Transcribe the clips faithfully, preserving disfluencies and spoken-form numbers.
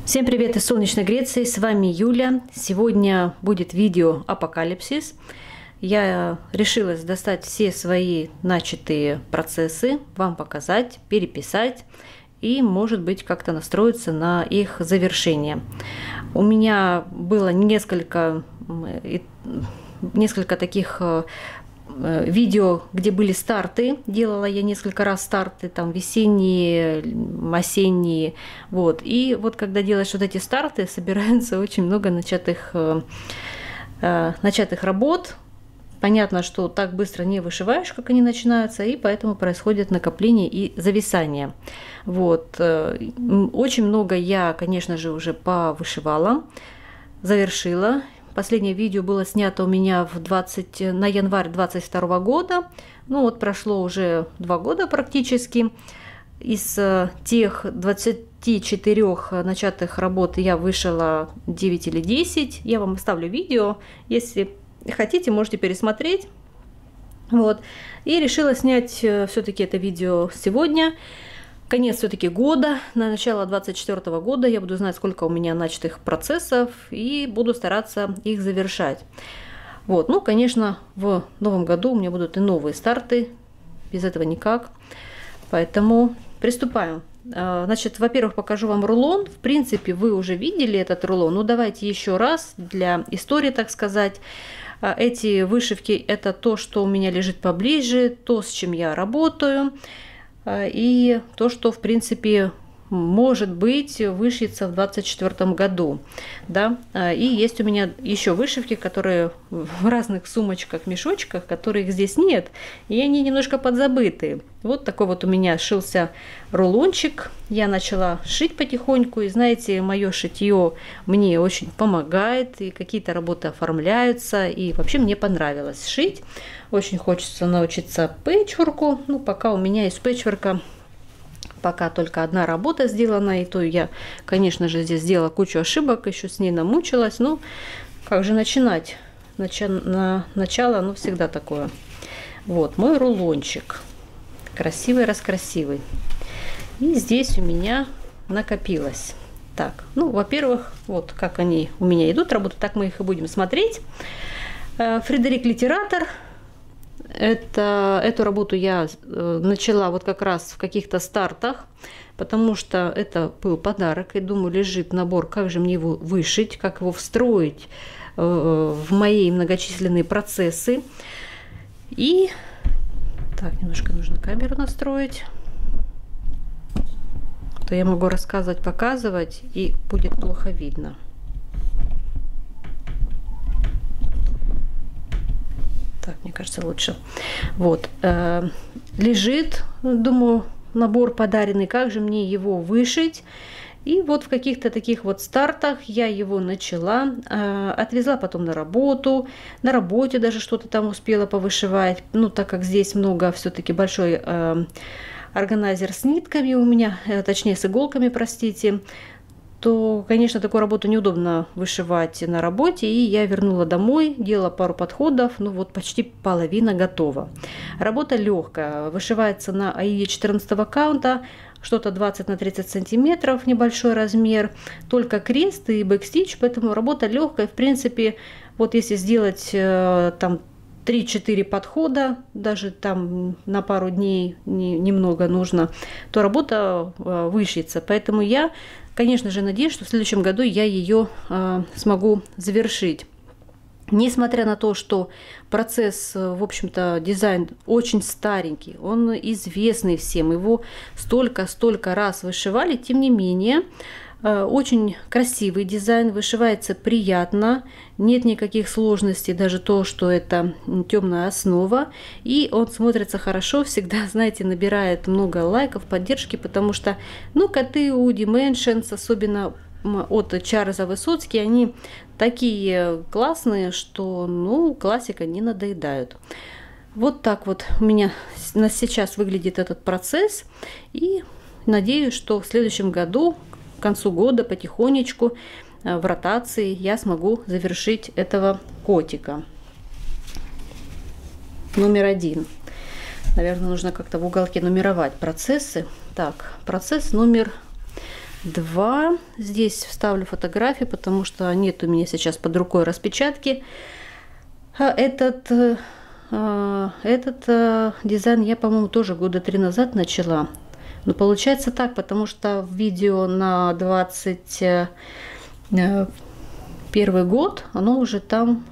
Всем привет из солнечной Греции, с вами Юля. Сегодня будет видео апокалипсис. Я решилась достать все свои начатые процессы, вам показать, переписать и, может быть, как-то настроиться на их завершение. У меня было несколько, несколько таких видео, где были старты, делала я несколько раз старты, там весенние, осенние, вот, и вот когда делаешь вот эти старты, собирается очень много начатых, э, начатых работ. Понятно, что так быстро не вышиваешь, как они начинаются, и поэтому происходит накопление и зависание. Вот, очень много я, конечно же, уже повышивала, завершила. Последнее видео было снято у меня в двадцать, на январь двадцать второго года. Ну вот прошло уже два года практически. Из тех двадцати четырёх начатых работ я вышила девять или десять. Я вам оставлю видео. Если хотите, можете пересмотреть. Вот. И решила снять все-таки это видео сегодня. Конец все-таки года, на начало двадцать четвёртого года я буду знать, сколько у меня начатых процессов, и буду стараться их завершать. Вот, ну, конечно, в новом году у меня будут и новые старты, без этого никак, поэтому приступаем. Значит, во-первых, покажу вам рулон. В принципе, вы уже видели этот рулон, но давайте еще раз для истории, так сказать. Эти вышивки – это то, что у меня лежит поближе, то, с чем я работаю. И то, что, в принципе, может быть, вышьется в двадцать четвёртом году. Да? И есть у меня еще вышивки, которые в разных сумочках, мешочках, которых здесь нет. И они немножко подзабыты. Вот такой вот у меня шился рулончик. Я начала шить потихоньку. И знаете, мое шитье мне очень помогает. И какие-то работы оформляются. И вообще мне понравилось шить. Очень хочется научиться пэтчворку. Ну, пока у меня из пэтчворка пока только одна работа сделана. И то я, конечно же, здесь сделала кучу ошибок. Еще с ней намучилась. Ну, как же начинать? Нача на начало, ну, всегда такое. Вот, мой рулончик. Красивый-раскрасивый. И здесь у меня накопилось. Так, ну, во-первых, вот как они у меня идут, работы, так мы их и будем смотреть. Фредерик Литератор. Это, эту работу я начала вот как раз в каких-то стартах, потому что это был подарок. И думаю, лежит набор, как же мне его вышить, как его встроить в мои многочисленные процессы. И так, немножко нужно камеру настроить. То я могу рассказывать, показывать, и будет плохо видно. Так, мне кажется, лучше. Вот. Э, лежит, думаю, набор подаренный. Как же мне его вышить? И вот в каких-то таких вот стартах я его начала. Э, отвезла потом на работу. На работе даже что-то там успела повышивать. Ну, так как здесь много, все-таки большой э, органайзер с нитками у меня, э, точнее с иголками, простите, то, конечно, такую работу неудобно вышивать на работе. И я вернула домой, делала пару подходов, ну вот почти половина готова. Работа легкая, вышивается на аиде четырнадцатого каунта, что-то двадцать на тридцать сантиметров, небольшой размер, только крест и бэкстич, поэтому работа легкая. В принципе, вот если сделать там три-четыре подхода, даже там на пару дней не, немного нужно, то работа вышьется. Поэтому я, конечно же, надеюсь, что в следующем году я ее э, смогу завершить. Несмотря на то, что процесс, в общем-то, дизайн очень старенький, он известный всем, его столько-столько раз вышивали, тем не менее, э, очень красивый дизайн, вышивается приятно, нет никаких сложностей, даже то, что это темная основа, и он смотрится хорошо, всегда, знаете, набирает много лайков, поддержки, потому что, ну, коты у Dimensions, особенно от Чарльза Высоцки, они такие классные, что, ну, классика не надоедают. Вот так вот у меня на сейчас выглядит этот процесс, и надеюсь, что в следующем году, к концу года, потихонечку, в ротации я смогу завершить этого котика. Номер один. Наверное, нужно как-то в уголке нумеровать процессы. Так, процесс номер два. Здесь вставлю фотографии, потому что нет у меня сейчас под рукой распечатки. А этот, этот дизайн я, по-моему, тоже года три назад начала. Но получается так, потому что в видео на двадцать первый год оно уже там,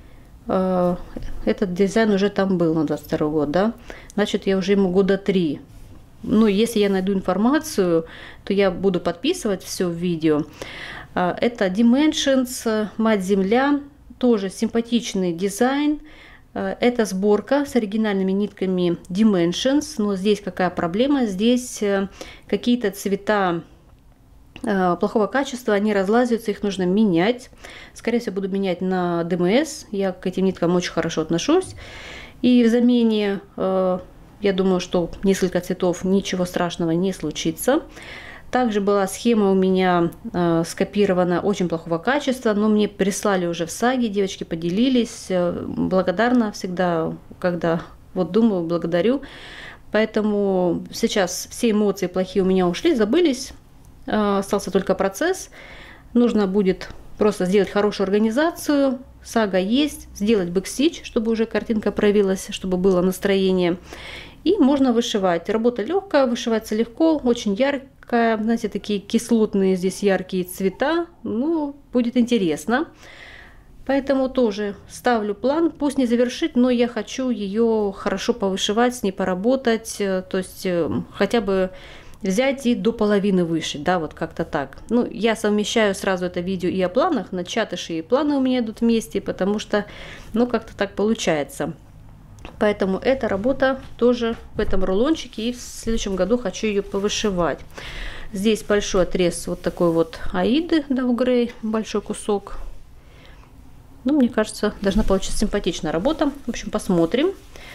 этот дизайн уже там был на двадцать второй год, да? Значит, я уже ему года три. Ну, если я найду информацию, то я буду подписывать все в видео. Это Dimensions, Мать Земля, тоже симпатичный дизайн. Это сборка с оригинальными нитками Dimensions, но здесь какая проблема? Здесь какие-то цвета плохого качества, они разлазятся, их нужно менять. Скорее всего, буду менять на ди эм эс. Я к этим ниткам очень хорошо отношусь. И в замене, я думаю, что несколько цветов, ничего страшного не случится. Также была схема у меня э, скопирована очень плохого качества, но мне прислали уже в саге, девочки поделились. Благодарна всегда, когда вот думаю, благодарю. Поэтому сейчас все эмоции плохие у меня ушли, забылись. Э, остался только процесс. Нужно будет просто сделать хорошую организацию. Сага есть, сделать бэкстич, чтобы уже картинка проявилась, чтобы было настроение. И можно вышивать. Работа легкая, вышивается легко, очень яркая. Знаете, такие кислотные здесь яркие цвета. Ну, будет интересно. Поэтому тоже ставлю план. Пусть не завершить, но я хочу ее хорошо повышивать, с ней поработать. То есть хотя бы взять и до половины вышить. Да, вот как-то так. Ну, я совмещаю сразу это видео и о планах. На чатыши и планы у меня идут вместе, потому что, ну, как-то так получается. Поэтому эта работа тоже в этом рулончике, и в следующем году хочу ее повышивать. Здесь большой отрез вот такой вот Аиды Dow Grey, большой кусок. Ну, мне кажется, должна получиться симпатичная работа. В общем, посмотрим.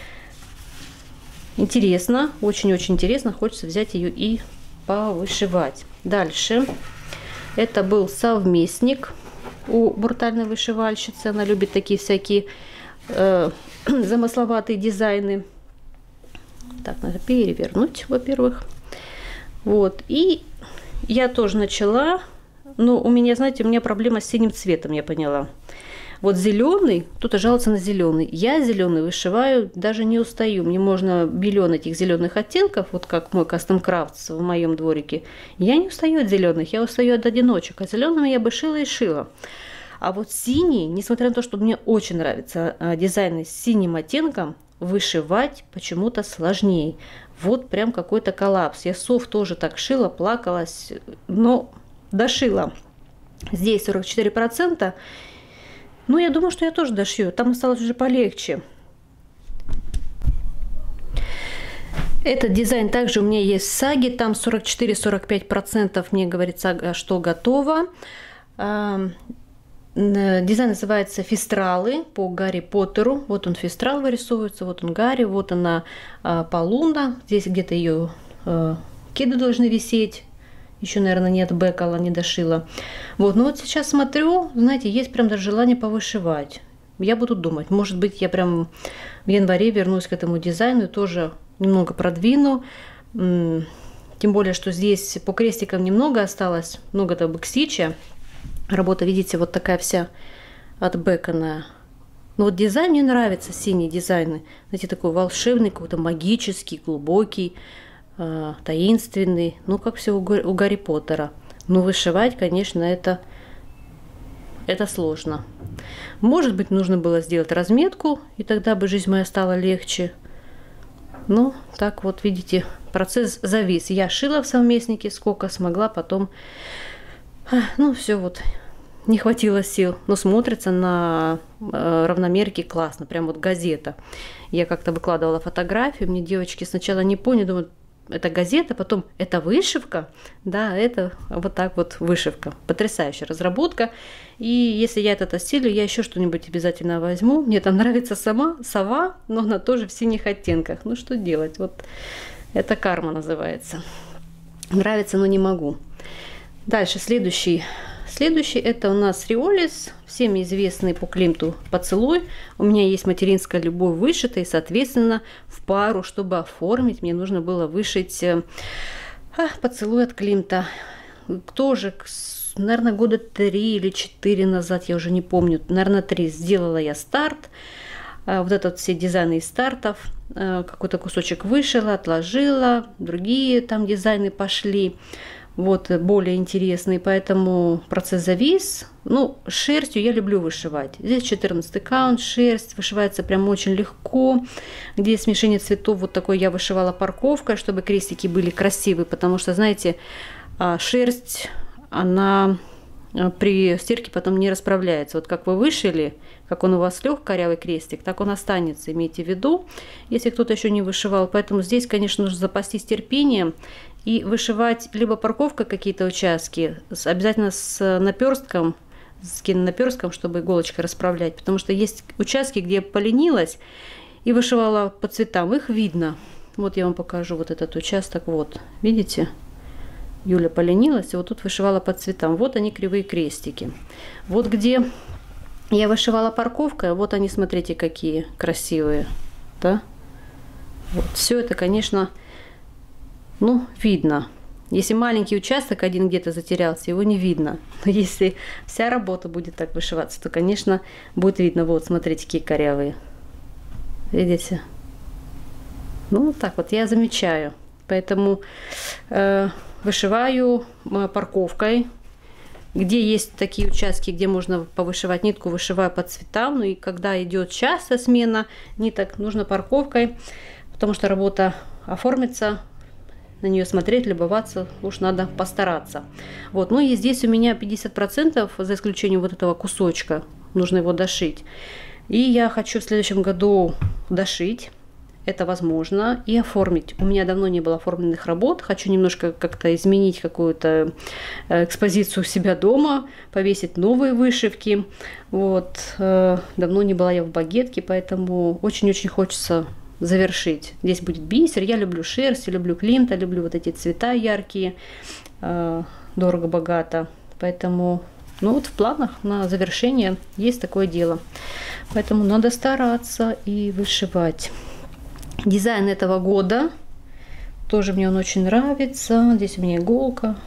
Интересно, очень-очень интересно. Хочется взять ее и повышивать. Дальше. Это был совместник у брутальной вышивальщицы. Она любит такие всякие э, замысловатые дизайны. Так, надо перевернуть, во-первых. Вот. И я тоже начала. Но у меня, знаете, у меня проблема с синим цветом, я поняла. Вот зеленый, кто-то жалуется на зеленый. Я зеленый вышиваю, даже не устаю. Мне можно миллион этих зеленых оттенков, вот как мой Custom Crafts в моем дворике. Я не устаю от зеленых, я устаю от одиночек. А зелеными я бы шила и шила. А вот синий, несмотря на то, что мне очень нравятся дизайны с синим оттенком, вышивать почему-то сложнее. Вот прям какой-то коллапс. Я сов тоже так шила, плакалась, но дошила. Здесь сорок четыре процента. Ну, я думаю, что я тоже дошью. Там осталось уже полегче. Этот дизайн также у меня есть в саге. Там сорок четыре — сорок пять процентов мне говорит сага, что готово. Дизайн называется «Фистралы» по Гарри Поттеру. Вот он фистрал вырисовывается, вот он Гарри, вот она Полуна. Здесь где-то ее кеды должны висеть. Еще, наверное, нет бэкала, не дошила. Вот, но вот сейчас смотрю, знаете, есть прям даже желание повышивать. Я буду думать, может быть, я прям в январе вернусь к этому дизайну и тоже немного продвину. Тем более, что здесь по крестикам немного осталось, много-то бэкстича. Работа, видите, вот такая вся отбэканная. Но вот дизайн мне нравится, синие дизайны. Знаете, такой волшебный, какой-то магический, глубокий, э, таинственный. Ну, как все у, у Гарри Поттера. Но вышивать, конечно, это, это сложно. Может быть, нужно было сделать разметку, и тогда бы жизнь моя стала легче. Ну, так вот, видите, процесс завис. Я шила в совместнике, сколько смогла, потом... Ну, все вот, не хватило сил. Но смотрится на э, равномерке классно, прям вот газета. Я как-то выкладывала фотографию, мне девочки сначала не поняли, думают, это газета, потом это вышивка. Да, это вот так вот вышивка. Потрясающая разработка. И если я это осилю, я еще что-нибудь обязательно возьму. Мне там нравится сама сова, но она тоже в синих оттенках. Ну, что делать? Вот это карма называется. Нравится, но не могу. Дальше, следующий. Следующий это у нас Риолис, всем известный по Климту поцелуй. У меня есть материнская любовь вышитая, и, соответственно, в пару, чтобы оформить, мне нужно было вышить а, поцелуй от Климта. тоже, наверное, года три или четыре назад, я уже не помню, наверное, три, сделала я старт. Вот это вот все дизайны из стартов. Какой-то кусочек вышила, отложила, другие там дизайны пошли. Вот, более интересные, поэтому процесс завис. Ну, шерстью я люблю вышивать. Здесь четырнадцатый каунт, шерсть вышивается прям очень легко. Где смешение цветов, вот такой я вышивала парковкой, чтобы крестики были красивые, потому что, знаете, шерсть, она при стирке потом не расправляется. Вот как вы вышили, как он у вас лег, корявый крестик, так он останется, имейте в виду, если кто-то еще не вышивал. Поэтому здесь, конечно, нужно запастись терпением и вышивать либо парковкой какие-то участки, обязательно с наперстком, с кинонаперстком, чтобы иголочкой расправлять, потому что есть участки, где я поленилась и вышивала по цветам, их видно. Вот я вам покажу вот этот участок, вот, видите? Юля поленилась, и вот тут вышивала по цветам. Вот они, кривые крестики. Вот где я вышивала парковкой, вот они, смотрите, какие красивые, да? Вот, все это, конечно, ну, видно. Если маленький участок один где-то затерялся, его не видно. Но если вся работа будет так вышиваться, то, конечно, будет видно. Вот, смотрите, какие корявые. Видите? Ну, вот так вот я замечаю. Поэтому э, вышиваю парковкой. Где есть такие участки, где можно повышивать нитку, вышиваю по цветам. Ну и когда идет частая смена ниток, нужно парковкой, потому что работа оформится. На нее смотреть, любоваться, уж надо постараться. Вот, ну и здесь у меня пятьдесят процентов, за исключением вот этого кусочка, нужно его дошить. И я хочу в следующем году дошить, это возможно, и оформить. У меня давно не было оформленных работ, хочу немножко как-то изменить какую-то экспозицию у себя дома, повесить новые вышивки. Вот, давно не была я в Багетке, поэтому очень-очень хочется завершить. Здесь будет бисер. Я люблю шерсть, люблю клинта, люблю вот эти цвета яркие, э, дорого-богато. Поэтому, ну вот в планах на завершение есть такое дело. Поэтому надо стараться и вышивать. Дизайн этого года тоже мне он очень нравится. Здесь у меня иголка.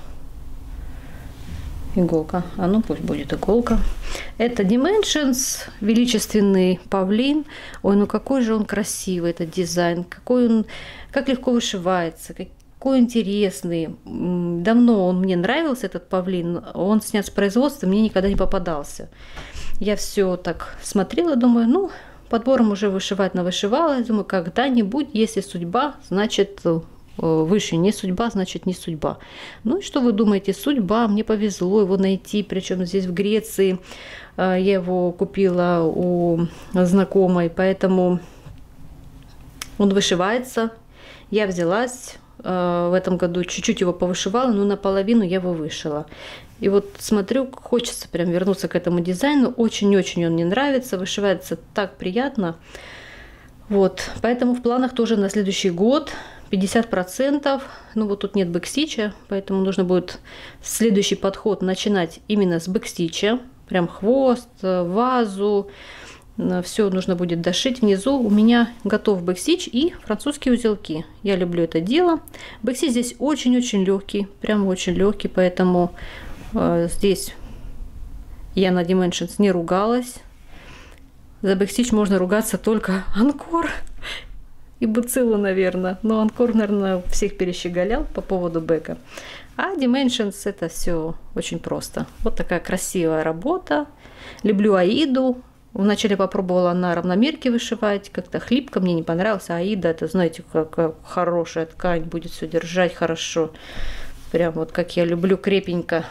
Иголка. А ну пусть будет иголка. Это Dimensions, величественный павлин. Ой, ну какой же он красивый, этот дизайн. Какой он, как легко вышивается, какой интересный. Давно он мне нравился, этот павлин. Он снят с производства, мне никогда не попадался. Я все так смотрела, думаю, ну, подбором уже вышивать навышивала. Думаю, когда-нибудь, если судьба, значит выше, не судьба, значит не судьба. Ну и что вы думаете, судьба, мне повезло его найти, причем здесь в Греции. Я его купила у знакомой, поэтому он вышивается. Я взялась в этом году, чуть-чуть его повышивала, но наполовину я его вышила. И вот смотрю, хочется прям вернуться к этому дизайну. Очень-очень он мне нравится, вышивается так приятно. Вот, поэтому в планах тоже на следующий год пятьдесят процентов. Ну вот тут нет бэкстича, поэтому нужно будет следующий подход начинать именно с бэкстича. Прям хвост, вазу, все нужно будет дошить. Внизу у меня готов бэкстич и французские узелки. Я люблю это дело. Бэкстич здесь очень-очень легкий, прям очень легкий, поэтому э, здесь я на Dimensions не ругалась. За бэкстич можно ругаться только Анкор и Буцилу, наверное. Но Анкор, наверное, всех перещеголял по поводу бэка. А Dimensions это все очень просто. Вот такая красивая работа. Люблю Аиду. Вначале попробовала на равномерке вышивать. Как-то хлипко, мне не понравился. Аида, это, знаете, какая хорошая ткань. Будет все держать хорошо. Прям вот как я люблю, крепенько.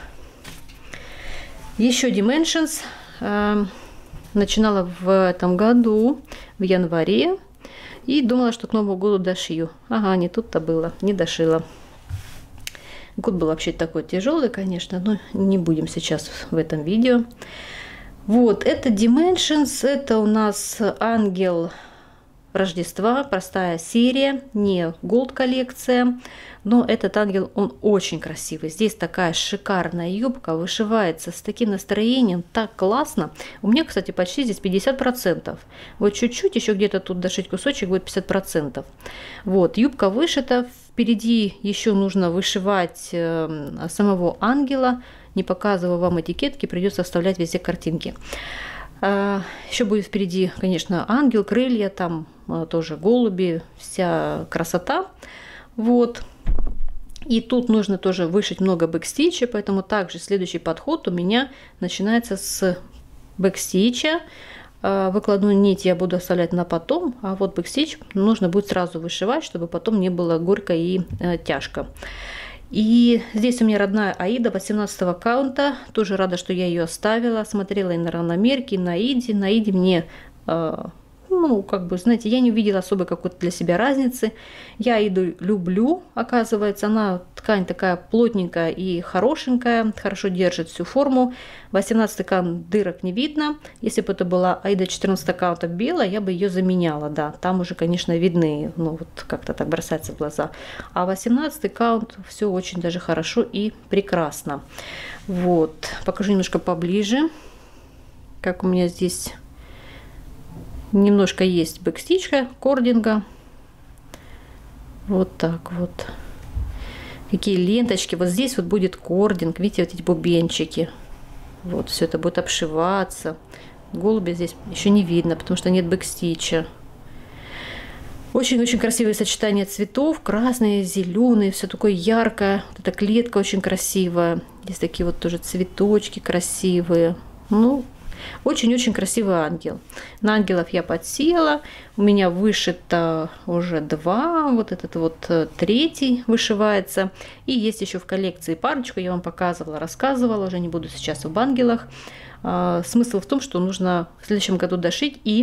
Еще Dimensions. Начинала в этом году, в январе. И думала, что к Новому году дошью. Ага, не тут-то было, не дошила. Год был вообще такой тяжелый, конечно, но не будем сейчас в этом видео. Вот, это Dimensions, это у нас ангел Рождества, простая серия, не Gold коллекция, но этот ангел, он очень красивый. Здесь такая шикарная юбка, вышивается с таким настроением, так классно. У меня, кстати, почти здесь пятьдесят процентов. Вот чуть-чуть, еще где-то тут дошить кусочек, будет пятьдесят процентов. Вот, юбка вышита, впереди еще нужно вышивать э, самого ангела. Не показываю вам этикетки, придется вставлять везде картинки. Еще будет впереди, конечно, ангел, крылья, там тоже голуби, вся красота. Вот. И тут нужно тоже вышить много бэкстича, поэтому также следующий подход у меня начинается с бэкстича. Выкладную нить я буду оставлять на потом, а вот бэкстич нужно будет сразу вышивать, чтобы потом не было горько и тяжко. И здесь у меня родная Аида восемнадцатого каунта. Тоже рада, что я ее оставила. Смотрела и на равномерке, и на Аиде. На Аиде мне, э, ну, как бы, знаете, я не увидела особой какой-то для себя разницы. Я Аиду люблю, оказывается. Она ткань такая плотненькая и хорошенькая. Хорошо держит всю форму. восемнадцатый каунт, дырок не видно. Если бы это была Аида четырнадцатого каунта белая, я бы ее заменяла, да. Там уже, конечно, видны, ну, вот как-то так бросается в глаза. А восемнадцатый каунт все очень даже хорошо и прекрасно. Вот, покажу немножко поближе, как у меня здесь немножко есть бэкстичка, кординга. Вот так вот. Какие ленточки. Вот здесь вот будет кординг. Видите, вот эти бубенчики. Вот, все это будет обшиваться. Голуби здесь еще не видно, потому что нет бэкстича. Очень-очень красивое сочетание цветов. Красные, зеленые, все такое яркое. Вот эта клетка очень красивая. Здесь такие вот тоже цветочки красивые. Ну, очень-очень красивый ангел. На ангелов я подсела. У меня вышито уже два. Вот этот вот третий вышивается. И есть еще в коллекции парочку. Я вам показывала, рассказывала. Уже не буду сейчас об ангелах. Смысл в том, что нужно в следующем году дошить. И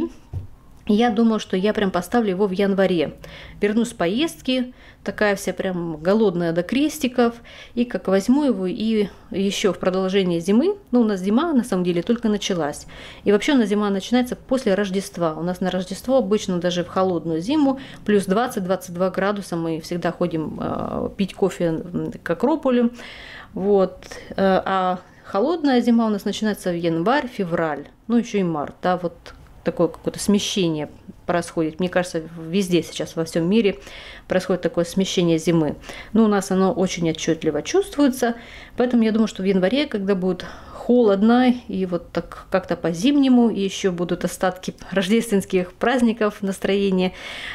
я думаю, что я прям поставлю его в январе. Вернусь с поездки, такая вся прям голодная до крестиков. И как возьму его и еще в продолжение зимы. Ну, у нас зима на самом деле только началась. И вообще у нас зима начинается после Рождества. У нас на Рождество обычно даже в холодную зиму плюс двадцать-двадцать два градуса. Мы всегда ходим э, пить кофе к Акрополю. Вот. А холодная зима у нас начинается в январь-февраль. Ну, еще и март. Да, вот. Такое какое-то смещение происходит. Мне кажется, везде сейчас, во всем мире происходит такое смещение зимы. Но у нас оно очень отчетливо чувствуется. Поэтому я думаю, что в январе, когда будет холодно и вот так как-то по-зимнему, и еще будут остатки рождественских праздников, настроения,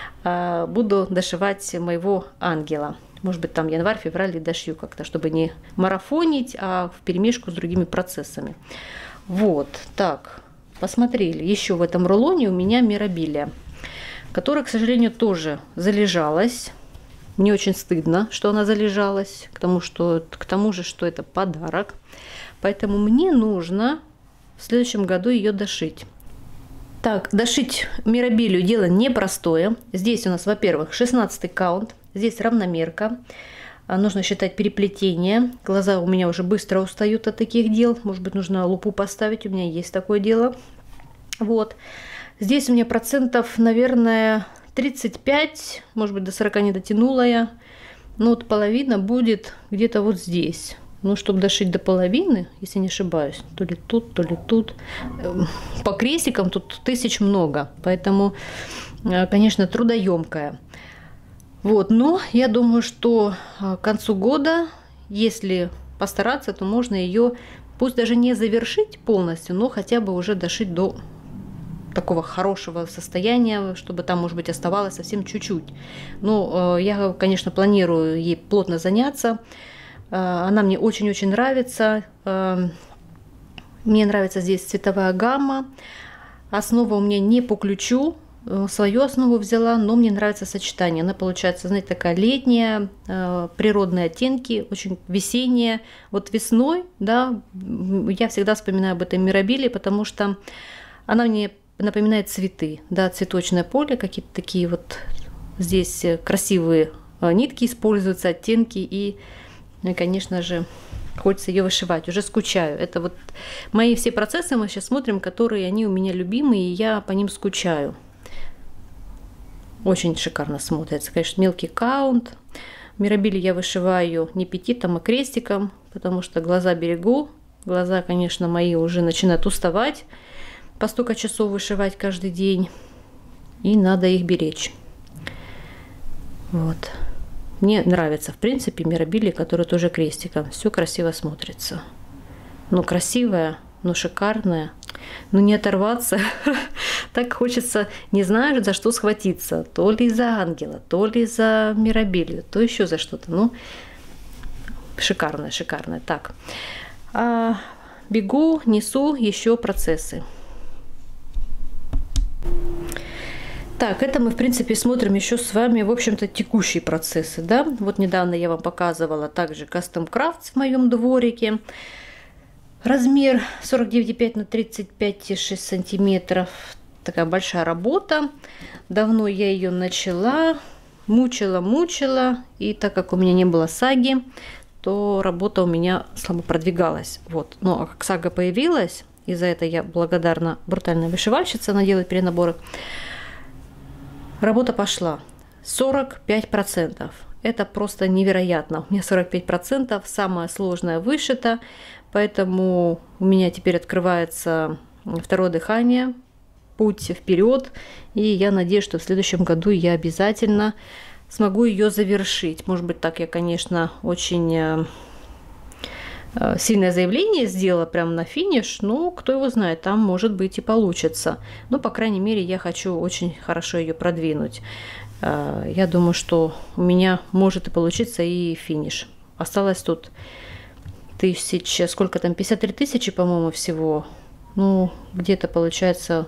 буду дошивать моего ангела. Может быть, там январь, февраль и дошью как-то, чтобы не марафонить, а вперемешку с другими процессами. Вот, так. Посмотрели, еще в этом рулоне у меня мирабилия, которая, к сожалению, тоже залежалась. Мне очень стыдно, что она залежалась, к тому, что, к тому же, что это подарок. Поэтому мне нужно в следующем году ее дошить. Так, дошить мирабилию дело непростое. Здесь у нас, во-первых, шестнадцатый каунт, здесь равномерка. Нужно считать переплетение. Глаза у меня уже быстро устают от таких дел. Может быть, нужно лупу поставить. У меня есть такое дело. Вот. Здесь у меня процентов, наверное, тридцать пять. Может быть, до сорока не дотянула я. Но вот половина будет где-то вот здесь. Ну, чтобы дошить до половины, если не ошибаюсь, то ли тут, то ли тут. По крестикам тут тысяч много. Поэтому, конечно, трудоемкая. Вот, но я думаю, что к концу года, если постараться, то можно ее, пусть даже не завершить полностью, но хотя бы уже дошить до такого хорошего состояния, чтобы там, может быть, оставалось совсем чуть-чуть. Но я, конечно, планирую ей плотно заняться. Она мне очень-очень нравится. Мне нравится здесь цветовая гамма. Основа у меня не по ключу. Свою основу взяла, но мне нравится сочетание. Она получается, знаете, такая летняя, э, природные оттенки, очень весенняя. Вот весной, да, я всегда вспоминаю об этой мирабилии, потому что она мне напоминает цветы, да, цветочное поле, какие-то такие вот здесь красивые нитки используются, оттенки, и, ну, и конечно же, хочется ее вышивать, уже скучаю. Это вот мои все процессы мы сейчас смотрим, которые они у меня любимые, и я по ним скучаю. Очень шикарно смотрится. Конечно, мелкий каунт. Мирабили я вышиваю не петитом, а крестиком, потому что глаза берегу. Глаза, конечно, мои уже начинают уставать по столько часов вышивать каждый день. И надо их беречь. Вот. Мне нравится, в принципе, мирабили, которые тоже крестиком. Все красиво смотрится. Ну, красивая, ну, шикарная. Ну, не оторваться. Так хочется, не знаю, за что схватиться. То ли за ангела, то ли за мирабилью, то еще за что-то. Ну, шикарная, шикарная. Так, а бегу, несу еще процессы. Так, это мы, в принципе, смотрим еще с вами, в общем-то, текущие процессы, да. Вот недавно я вам показывала также Custom Crafts в моем дворике. Размер сорок девять и пять на тридцать пять и шесть сантиметров. Такая большая работа. Давно я ее начала, мучила, мучила. И так как у меня не было саги, то работа у меня слабо продвигалась. Вот. Ну, а как сага появилась, и за это я благодарна брутальной вышивальщице, она делает перенаборы. Работа пошла. сорок пять процентов. Это просто невероятно. У меня сорок пять процентов, самое сложное вышито. Поэтому у меня теперь открывается второе дыхание, путь вперед. И я надеюсь, что в следующем году я обязательно смогу ее завершить. Может быть, так я, конечно, очень сильное заявление сделала прямо на финиш. Но кто его знает, там может быть и получится. Но, по крайней мере, я хочу очень хорошо ее продвинуть. Я думаю, что у меня может и получиться и финиш. Осталось тут тысяча, сколько там, пятьдесят три тысячи, по-моему, всего. Ну, где-то получается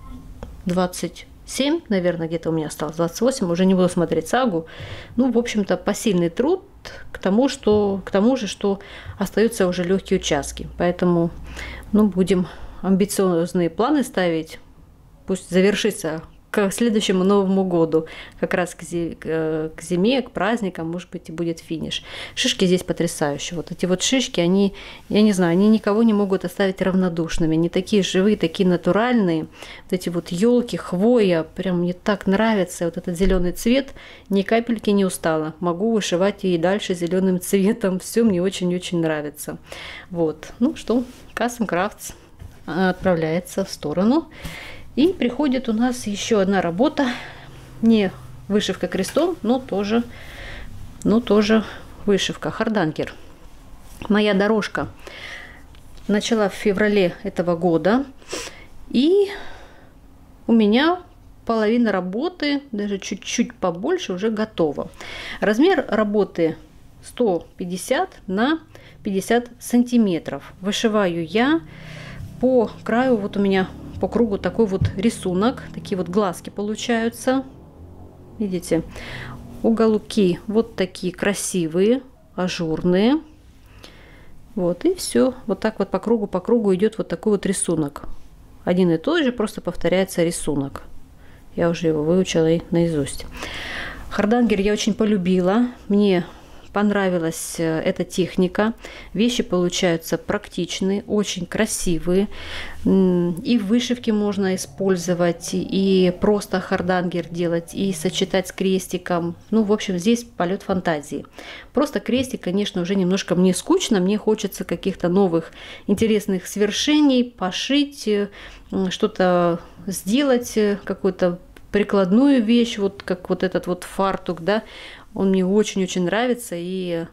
двадцать семь, наверное, где-то у меня осталось двадцать восемь. Уже не буду смотреть сагу. Ну, в общем-то, посильный труд к тому, что, к тому же, что остаются уже легкие участки. Поэтому, ну, будем амбициозные планы ставить. Пусть завершится к следующему Новому году, как раз к зиме, к праздникам, может быть, и будет финиш. Шишки здесь потрясающие. Вот эти вот шишки, они, я не знаю, они никого не могут оставить равнодушными. Они такие живые, такие натуральные. Вот эти вот елки, хвоя, прям мне так нравится. Вот этот зеленый цвет, ни капельки не устала. Могу вышивать и дальше зеленым цветом. Все мне очень-очень нравится. Вот. Ну что, Custom Crafts отправляется в сторону. И приходит у нас еще одна работа, не вышивка крестом, но тоже, но тоже вышивка, харданкер. Моя дорожка начала в феврале этого года, и у меня половина работы, даже чуть-чуть побольше, уже готова. Размер работы сто пятьдесят на пятьдесят сантиметров. Вышиваю я по краю, вот у меня по кругу такой вот рисунок, такие вот глазки получаются, видите, уголки вот такие красивые, ажурные, вот, и все, вот так вот по кругу, по кругу идет вот такой вот рисунок, один и тот же, просто повторяется рисунок, я уже его выучила и наизусть. Хардангер я очень полюбила, мне понравилась эта техника. Вещи получаются практичные, очень красивые. И в вышивке можно использовать, и просто хардангер делать, и сочетать с крестиком. Ну, в общем, здесь полет фантазии. Просто крестик, конечно, уже немножко мне скучно. Мне хочется каких-то новых интересных свершений, пошить, что-то сделать, какую-то прикладную вещь, вот как вот этот вот фартук, да. Он мне очень-очень нравится, и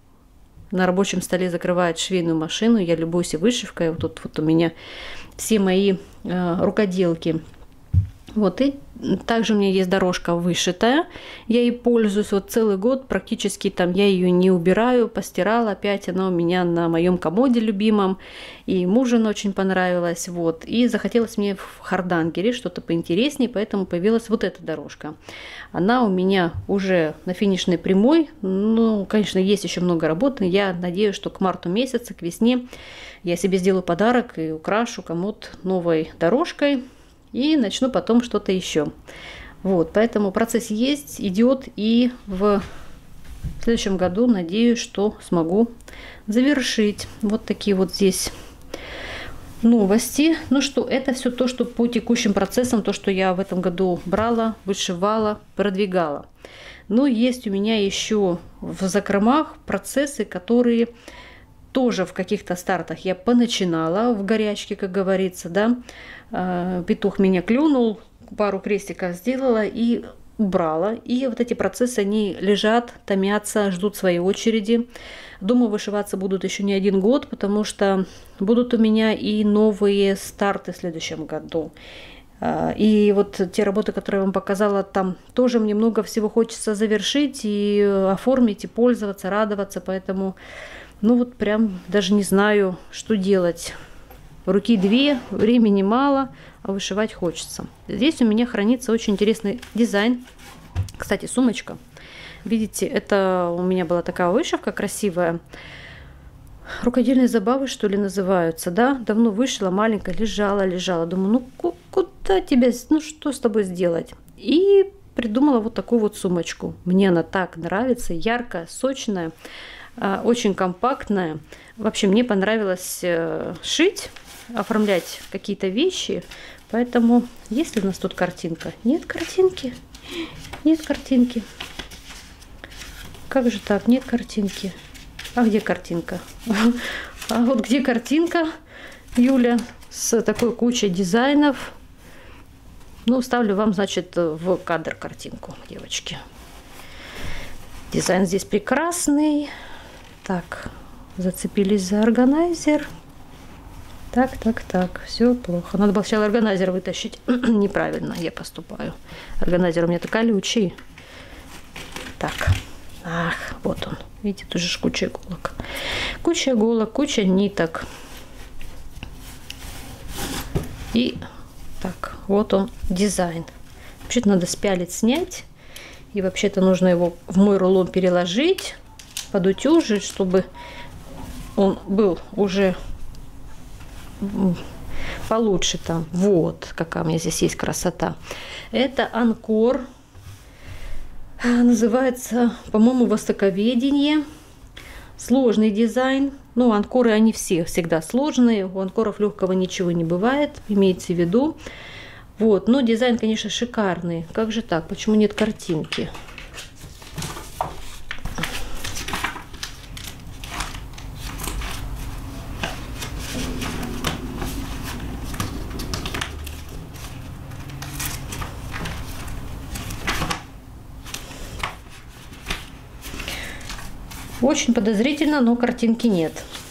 на рабочем столе закрывает швейную машину. Я любуюсь и вышивкой. Вот тут вот у меня все мои э, рукоделки. Вот, и также у меня есть дорожка вышитая. Я ей пользуюсь вот целый год. Практически там я ее не убираю. Постирала опять. Она у меня на моем комоде любимом. И мужу очень понравилась. Вот. И захотелось мне в хардангере что-то поинтереснее. Поэтому появилась вот эта дорожка. Она у меня уже на финишной прямой. Ну, конечно, есть еще много работы. Я надеюсь, что к марту месяца, к весне я себе сделаю подарок и украшу комод новой дорожкой. И начну потом что-то еще. Вот, поэтому процесс есть, идет, и в следующем году надеюсь, что смогу завершить. Вот такие вот здесь новости. Ну что, это все то, что по текущим процессам, то, что я в этом году брала, вышивала, продвигала. Но есть у меня еще в закромах процессы, которые тоже в каких-то стартах я поначинала в горячке, как говорится, да. Петух меня клюнул, пару крестиков сделала и убрала. И вот эти процессы, они лежат, томятся, ждут своей очереди. Думаю, вышиваться будут еще не один год, потому что будут у меня и новые старты в следующем году. И вот те работы, которые я вам показала, там тоже мне много всего хочется завершить и оформить, и пользоваться, радоваться. Поэтому, ну вот прям даже не знаю, что делать. Руки две, времени мало, а вышивать хочется. Здесь у меня хранится очень интересный дизайн. Кстати, сумочка. Видите, это у меня была такая вышивка красивая. Рукодельные забавы, что ли, называются, да? Давно вышила, маленькая, лежала, лежала. Думаю, ну куда тебя, ну что с тобой сделать? И придумала вот такую вот сумочку. Мне она так нравится, яркая, сочная, очень компактная. Вообще мне понравилось шить, оформлять какие-то вещи. Поэтому, есть ли у нас тут картинка? Нет картинки? Нет картинки. Как же так? Нет картинки. А где картинка? А вот где картинка, Юля, с такой кучей дизайнов. Ну, ставлю вам, значит, в кадр картинку, девочки. Дизайн здесь прекрасный. Так, зацепились за органайзер. Так, так, так, все плохо. Надо было сначала органайзер вытащить. Неправильно я поступаю. Органайзер у меня колючий. Так. Ах, вот он. Видите, тут же куча иголок. Куча иголок, куча ниток. И так, вот он дизайн. Вообще-то надо спялить, снять. И вообще-то нужно его в мой рулон переложить, подутюжить, чтобы он был уже получше там. Вот какая у меня здесь есть красота. Это Анкор. Называется, по-моему, востоковедение. Сложный дизайн. Ну, анкоры, они все всегда сложные. У анкоров легкого ничего не бывает, имейте в виду. Вот, но дизайн, конечно, шикарный. Как же так? Почему нет картинки? Очень подозрительно, но картинки нет.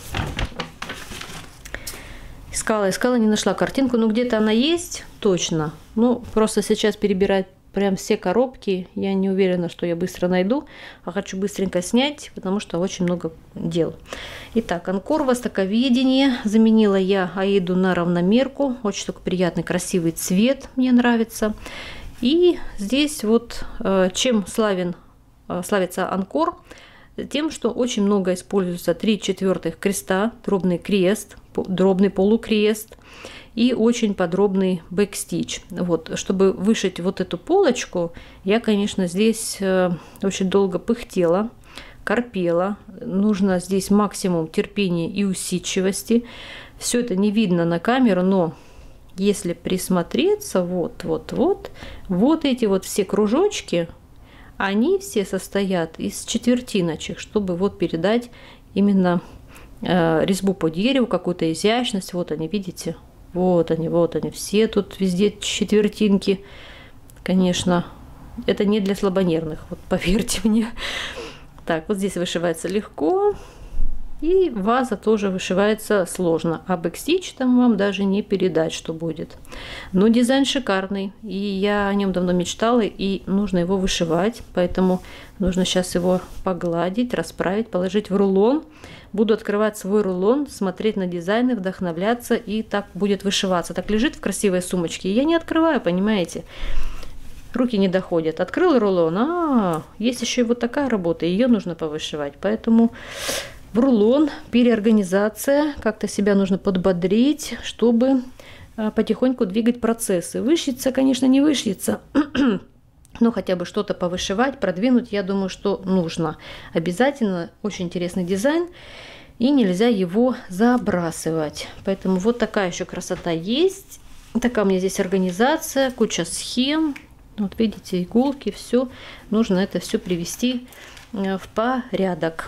Искала, искала, не нашла картинку. Ну, где-то она есть, точно. Ну, просто сейчас перебирать прям все коробки. Я не уверена, что я быстро найду. А хочу быстренько снять, потому что очень много дел. Итак, Анкор, востоковедение. Заменила я Аиду на равномерку. Очень такой приятный, красивый цвет. Мне нравится. И здесь вот чем славен, славится Анкор. Тем, что очень много используется три четвертых креста, дробный крест, дробный полукрест и очень подробный бэкстич. Вот, чтобы вышить вот эту полочку, я, конечно, здесь очень долго пыхтела, корпела. Нужно здесь максимум терпения и усидчивости. Все это не видно на камеру, но если присмотреться, вот, вот, вот, вот эти вот все кружочки, они все состоят из четвертиночек, чтобы вот передать именно э, резьбу по дереву, какую-то изящность. Вот они, видите? Вот они, вот они. Все тут везде четвертинки. Конечно, это не для слабонервных, вот поверьте мне. Так, вот здесь вышивается легко. И ваза тоже вышивается сложно. А бэкстич там вам даже не передать, что будет. Но дизайн шикарный. И я о нем давно мечтала. И нужно его вышивать. Поэтому нужно сейчас его погладить, расправить, положить в рулон. Буду открывать свой рулон, смотреть на дизайны, вдохновляться. И так будет вышиваться. Так лежит в красивой сумочке. Я не открываю, понимаете? Руки не доходят. Открыл рулон. А, есть еще и вот такая работа. Ее нужно повышивать. Поэтому... в рулон, переорганизация, как-то себя нужно подбодрить, чтобы потихоньку двигать процессы. Вышьется, конечно, не вышьется, но хотя бы что-то повышивать, продвинуть, я думаю, что нужно. Обязательно, очень интересный дизайн. и нельзя его забрасывать. Поэтому вот такая еще красота есть. Такая у меня здесь организация, куча схем. Вот видите, иголки, все. Нужно это все привести в порядок.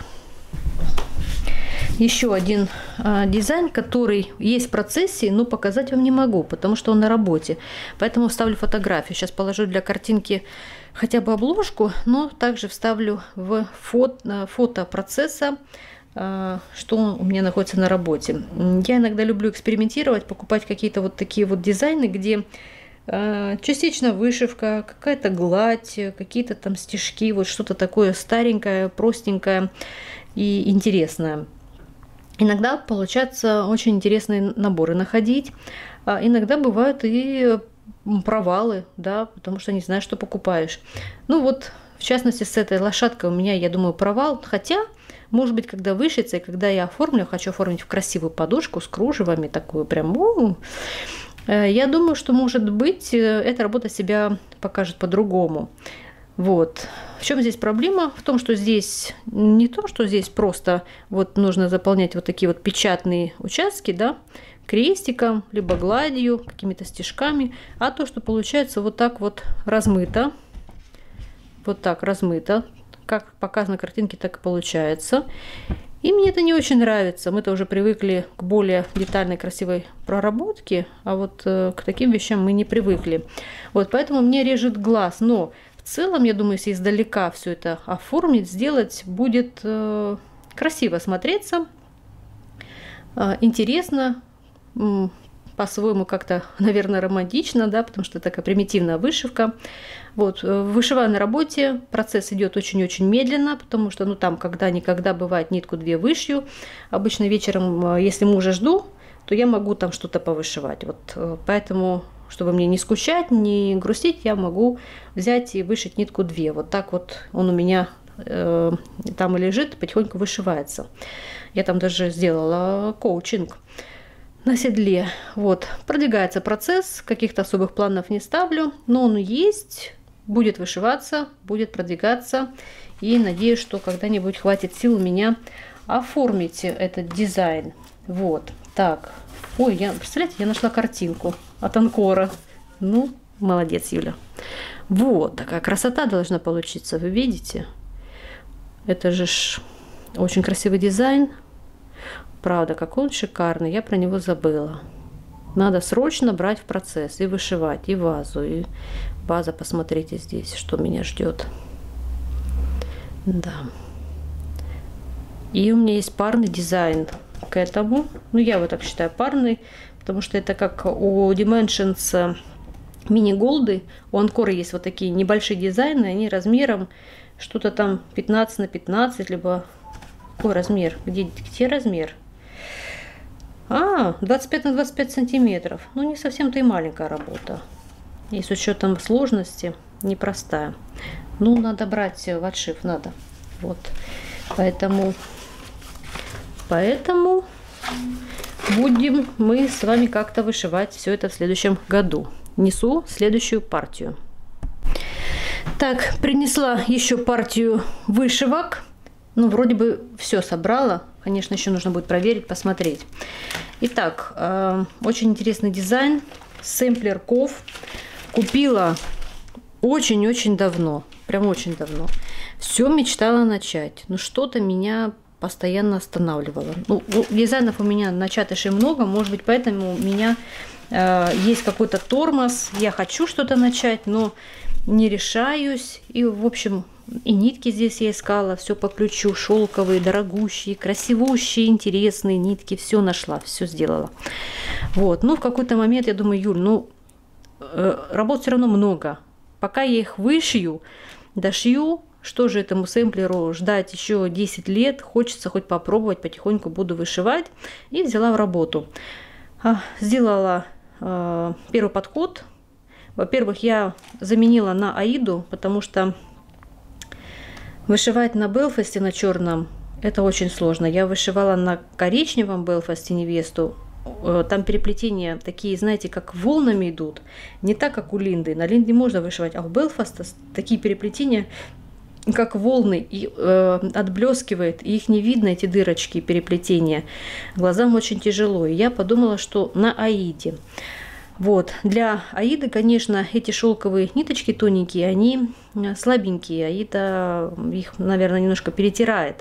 Еще один а, дизайн, который есть в процессе, но показать вам не могу, потому что он на работе. Поэтому вставлю фотографию. Сейчас положу для картинки хотя бы обложку, но также вставлю в фото, фото процесса, а, что у меня находится на работе. Я иногда люблю экспериментировать, покупать какие-то вот такие вот дизайны, где а, частично вышивка, какая-то гладь, какие-то там стежки, вот что-то такое старенькое, простенькое и интересное. Иногда получается очень интересные наборы находить. А иногда бывают и провалы, да, потому что не знаешь, что покупаешь. Ну вот, в частности, с этой лошадкой у меня, я думаю, провал. Хотя, может быть, когда вышится, и когда я оформлю, хочу оформить в красивую подушку с кружевами, такую прям... У-у-у. Я думаю, что, может быть, эта работа себя покажет по-другому. Вот. В чем здесь проблема? В том, что здесь не то, что здесь просто вот нужно заполнять вот такие вот печатные участки, да, крестиком, либо гладью, какими-то стежками, а то, что получается вот так вот размыто, вот так размыто, как показано на картинке, так и получается. И мне это не очень нравится. Мы-то уже привыкли к более детальной, красивой проработке, а вот э, к таким вещам мы не привыкли. Вот поэтому мне режет глаз, но в целом, я думаю, если издалека все это оформить, сделать, будет э, красиво смотреться, э, интересно, э, по-своему как-то, наверное, романтично, да, потому что такая примитивная вышивка. Вот, вышиваю на работе, процесс идет очень-очень медленно, потому что, ну, там, когда-никогда бывает нитку две вышью. Обычно вечером, если мужа жду, то я могу там что-то повышивать. Вот, поэтому... Чтобы мне не скучать, не грустить, я могу взять и вышить нитку две. Вот так вот он у меня э, там и лежит, потихоньку вышивается. Я там даже сделала коучинг на седле. Вот. Продвигается процесс, каких-то особых планов не ставлю, но он есть, будет вышиваться, будет продвигаться. И надеюсь, что когда-нибудь хватит сил у меня оформить этот дизайн. Вот. Так. Ой, я, представляете, я нашла картинку от Анкора. Ну, молодец, Юля. Вот такая красота должна получиться, вы видите? Это же ж очень красивый дизайн. Правда, какой он шикарный, я про него забыла. Надо срочно брать в процесс и вышивать, и вазу, и база, посмотрите здесь, что меня ждет. Да. И у меня есть парный дизайн к этому. Ну, я вот так считаю, парный, потому что это как у Dimensions мини-голды. У Анкора есть вот такие небольшие дизайны, они размером что-то там пятнадцать на пятнадцать, либо... Какой размер? Где, где размер? А, двадцать пять на двадцать пять сантиметров. Ну, не совсем-то и маленькая работа. И с учетом сложности непростая. Ну, надо брать в отшив, надо. Вот. Поэтому... Поэтому будем мы с вами как-то вышивать все это в следующем году. Несу следующую партию. Так, принесла еще партию вышивок. Ну, вроде бы все собрала. Конечно, еще нужно будет проверить, посмотреть. Итак, э, очень интересный дизайн. Сэмплер Ков. Купила очень-очень давно. Прям очень давно. Все мечтала начать. Но что-то меня... постоянно останавливала. Ну, дизайнов у меня начатышей много, может быть, поэтому у меня э, есть какой-то тормоз. Я хочу что-то начать, но не решаюсь. И, в общем, и нитки здесь я искала, все по ключу, шелковые, дорогущие, красивущие, интересные нитки, все нашла, все сделала. Вот, ну, в какой-то момент я думаю, Юль, ну, э, работ все равно много. Пока я их вышью, дошью, что же этому сэмплеру ждать еще десять лет? Хочется хоть попробовать, потихоньку буду вышивать. И взяла в работу. Сделала э, первый подход. Во-первых, я заменила на Аиду, потому что вышивать на Белфасте, на черном, это очень сложно. Я вышивала на коричневом Белфасте невесту. Там переплетения такие, знаете, как волнами идут. Не так, как у Линды. На Линде можно вышивать, а у Белфаста такие переплетения... как волны, и э, отблескивает, и их не видно, эти дырочки, переплетения. Глазам очень тяжело. И я подумала, что на Аиде. Вот. Для Аиды, конечно, эти шелковые ниточки тоненькие, они слабенькие. Аида их, наверное, немножко перетирает.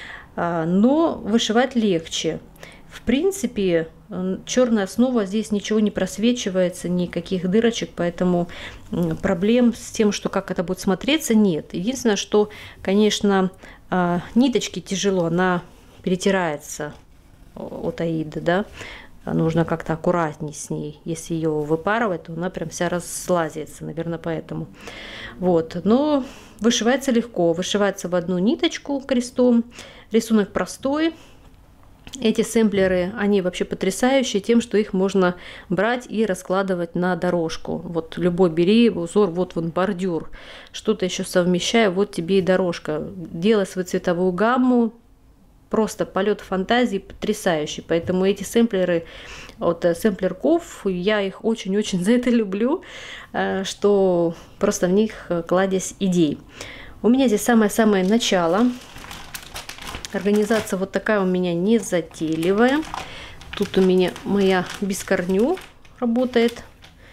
Но вышивать легче. В принципе, черная основа, здесь ничего не просвечивается, никаких дырочек, поэтому проблем с тем, что как это будет смотреться, нет. Единственное, что, конечно, ниточки тяжело, она перетирается от Аиды, да. Нужно как-то аккуратней с ней. Если ее выпарывать, то она прям вся разлазится, наверное, поэтому. Вот. Но вышивается легко. Вышивается в одну ниточку крестом. Рисунок простой. Эти сэмплеры, они вообще потрясающие тем, что их можно брать и раскладывать на дорожку. Вот любой бери узор, вот вон бордюр. Что-то еще совмещаю, вот тебе и дорожка. Делай свою цветовую гамму. Просто полет фантазии потрясающий. Поэтому эти сэмплеры от сэмплерков, я их очень-очень за это люблю, что просто в них кладезь идей. У меня здесь самое-самое начало. Организация вот такая у меня незатейливая. Тут у меня моя бескорню работает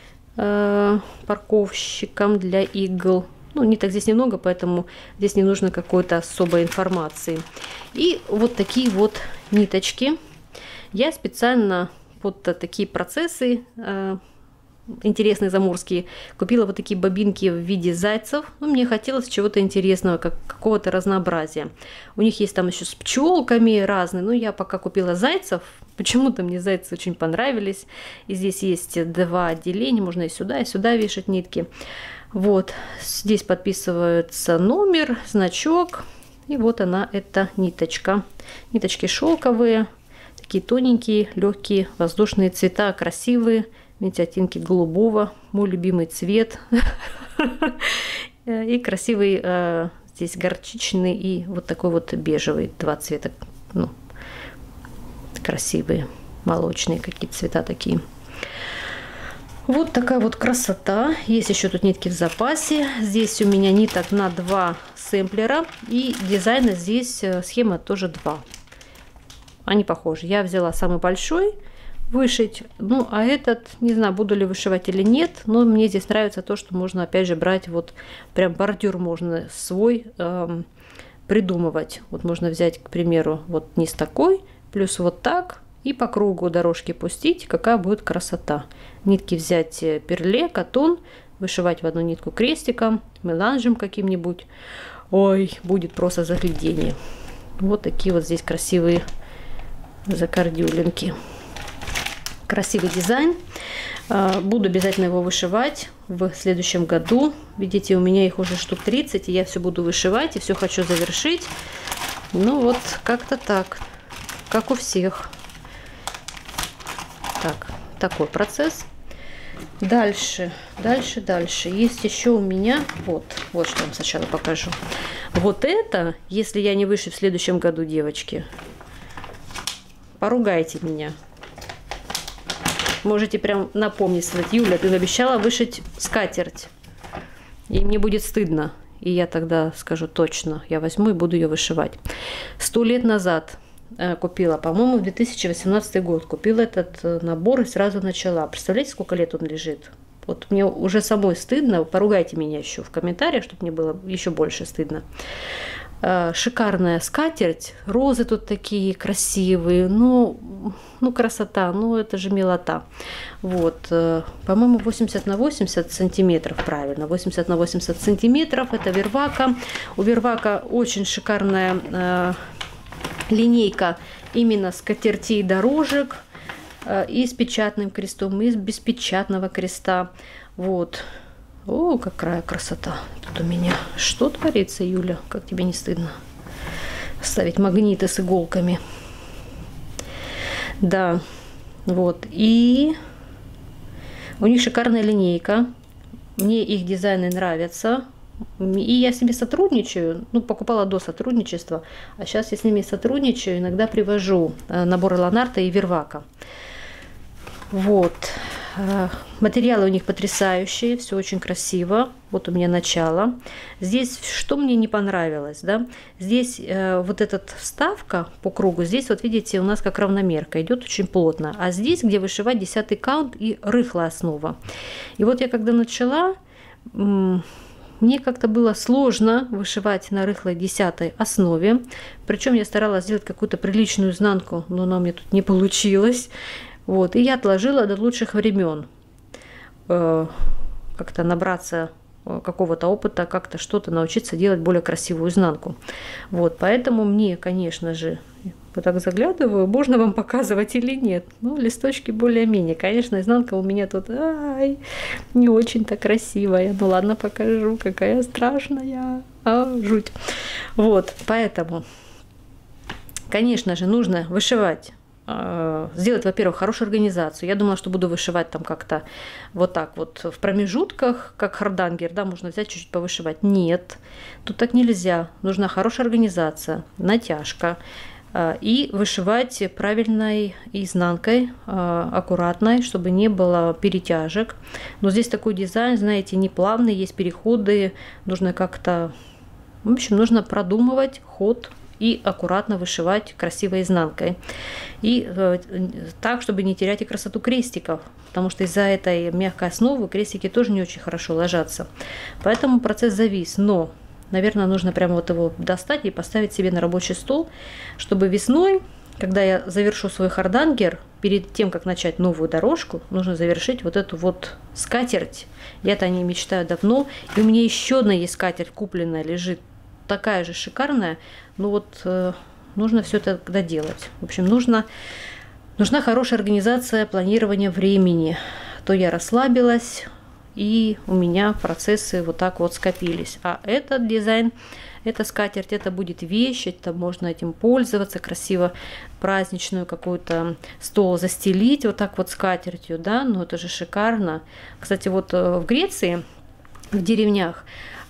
э, парковщиком для игл. Ну, ниток здесь немного, поэтому здесь не нужно какой-то особой информации. И вот такие вот ниточки. Я специально под такие процессы э, интересные заморские купила вот такие бобинки в виде зайцев. Ну, мне хотелось чего-то интересного, как, какого-то разнообразия. У них есть там еще с пчелками разные. Но я пока купила зайцев. Почему-то мне зайцы очень понравились. И здесь есть два отделения. Можно и сюда, и сюда вешать нитки. Вот, здесь подписывается номер, значок, и вот она, эта ниточка. Ниточки шелковые, такие тоненькие, легкие, воздушные цвета, красивые. Видите, оттенки голубого, мой любимый цвет. И красивый здесь горчичный и вот такой вот бежевый, два цвета, ну, красивые, молочные какие-то цвета такие. Вот такая вот красота. Есть еще тут нитки в запасе. Здесь у меня ниток на два сэмплера. И дизайна здесь схема тоже два. Они похожи. Я взяла самый большой вышить. Ну, а этот, не знаю, буду ли вышивать или нет. Но мне здесь нравится то, что можно опять же брать вот прям бордюр можно свой эм, придумывать. Вот можно взять, к примеру, вот низ такой, плюс вот так. И по кругу дорожки пустить, какая будет красота. Нитки взять перле, катон, вышивать в одну нитку крестиком, меланжем каким-нибудь. Ой, будет просто заглядение. Вот такие вот здесь красивые закордюлинки. Красивый дизайн. Буду обязательно его вышивать в следующем году. Видите, у меня их уже штук тридцать, и я все буду вышивать, и все хочу завершить. Ну вот, как-то так, как у всех. Так, такой процесс. Дальше, дальше, дальше. Есть еще у меня, вот, вот что я вам сначала покажу. Вот это, если я не выше в следующем году, девочки, поругайте меня. Можете прям напомнить, сказать: Юля, ты обещала вышить скатерть. И мне будет стыдно. И я тогда скажу: точно, я возьму и буду ее вышивать. Сто лет назад купила, по-моему, в две тысячи восемнадцатый год купила этот набор и сразу начала. Представляете, сколько лет он лежит? Вот мне уже самой стыдно. Поругайте меня еще в комментариях, чтобы мне было еще больше стыдно. Шикарная скатерть. Розы тут такие красивые. Ну, ну красота. Ну, это же милота. Вот. По-моему, восемьдесят на восемьдесят сантиметров. Правильно. восемьдесят на восемьдесят сантиметров. Это Вервака. У Вервака очень шикарная линейка именно скатертей дорожек, и с печатным крестом, и без печатного креста. Вот. О, какая красота тут у меня. Что творится, Юля? Как тебе не стыдно ставить магниты с иголками? Да, вот. И у них шикарная линейка. Мне их дизайны нравятся. И я с ними сотрудничаю, ну, покупала до сотрудничества, а сейчас я с ними сотрудничаю, иногда привожу наборы Ланарта и Вервака. Вот. Материалы у них потрясающие, все очень красиво. Вот у меня начало. Здесь что мне не понравилось, да? Здесь э, вот эта вставка по кругу, здесь вот видите, у нас как равномерка, идет очень плотно. А здесь, где вышивать десятый каунт и рыхлая основа. И вот я когда начала, мне как-то было сложно вышивать на рыхлой десятой основе. Причем я старалась сделать какую-то приличную изнанку, но она у меня тут не получилось. Вот, и я отложила до лучших времен э, как-то набраться какого-то опыта, как-то что-то научиться делать более красивую изнанку. Вот, поэтому мне, конечно же, вот так заглядываю, можно вам показывать или нет. Ну, листочки более-менее. Конечно, изнанка у меня тут ай, не очень-то красивая. Ну ладно, покажу, какая страшная. А, жуть. Вот, поэтому, конечно же, нужно вышивать. Сделать, во-первых, хорошую организацию. Я думала, что буду вышивать там как-то вот так вот в промежутках, как хардангер, да, можно взять чуть-чуть повышивать. Нет, тут так нельзя. Нужна хорошая организация, натяжка и вышивать правильной изнанкой, аккуратной, чтобы не было перетяжек. Но здесь такой дизайн, знаете, не плавный, есть переходы, нужно как-то, в общем, нужно продумывать ход и аккуратно вышивать красивой изнанкой. И э, так, чтобы не терять и красоту крестиков, потому что из-за этой мягкой основы крестики тоже не очень хорошо ложатся. Поэтому процесс завис. Но, наверное, нужно прямо вот его достать и поставить себе на рабочий стол, чтобы весной, когда я завершу свой хардангер, перед тем, как начать новую дорожку, нужно завершить вот эту вот скатерть. Я-то о ней мечтаю давно. И у меня еще одна есть скатерть купленная, лежит такая же шикарная. Ну вот э, нужно все это доделать. В общем, нужно, нужна хорошая организация планирования времени. То я расслабилась, и у меня процессы вот так вот скопились. А этот дизайн, эта скатерть, это будет вещь, это можно этим пользоваться, красиво праздничную какой-то стол застелить вот так вот скатертью, да, ну это же шикарно. Кстати, вот в Греции, в деревнях,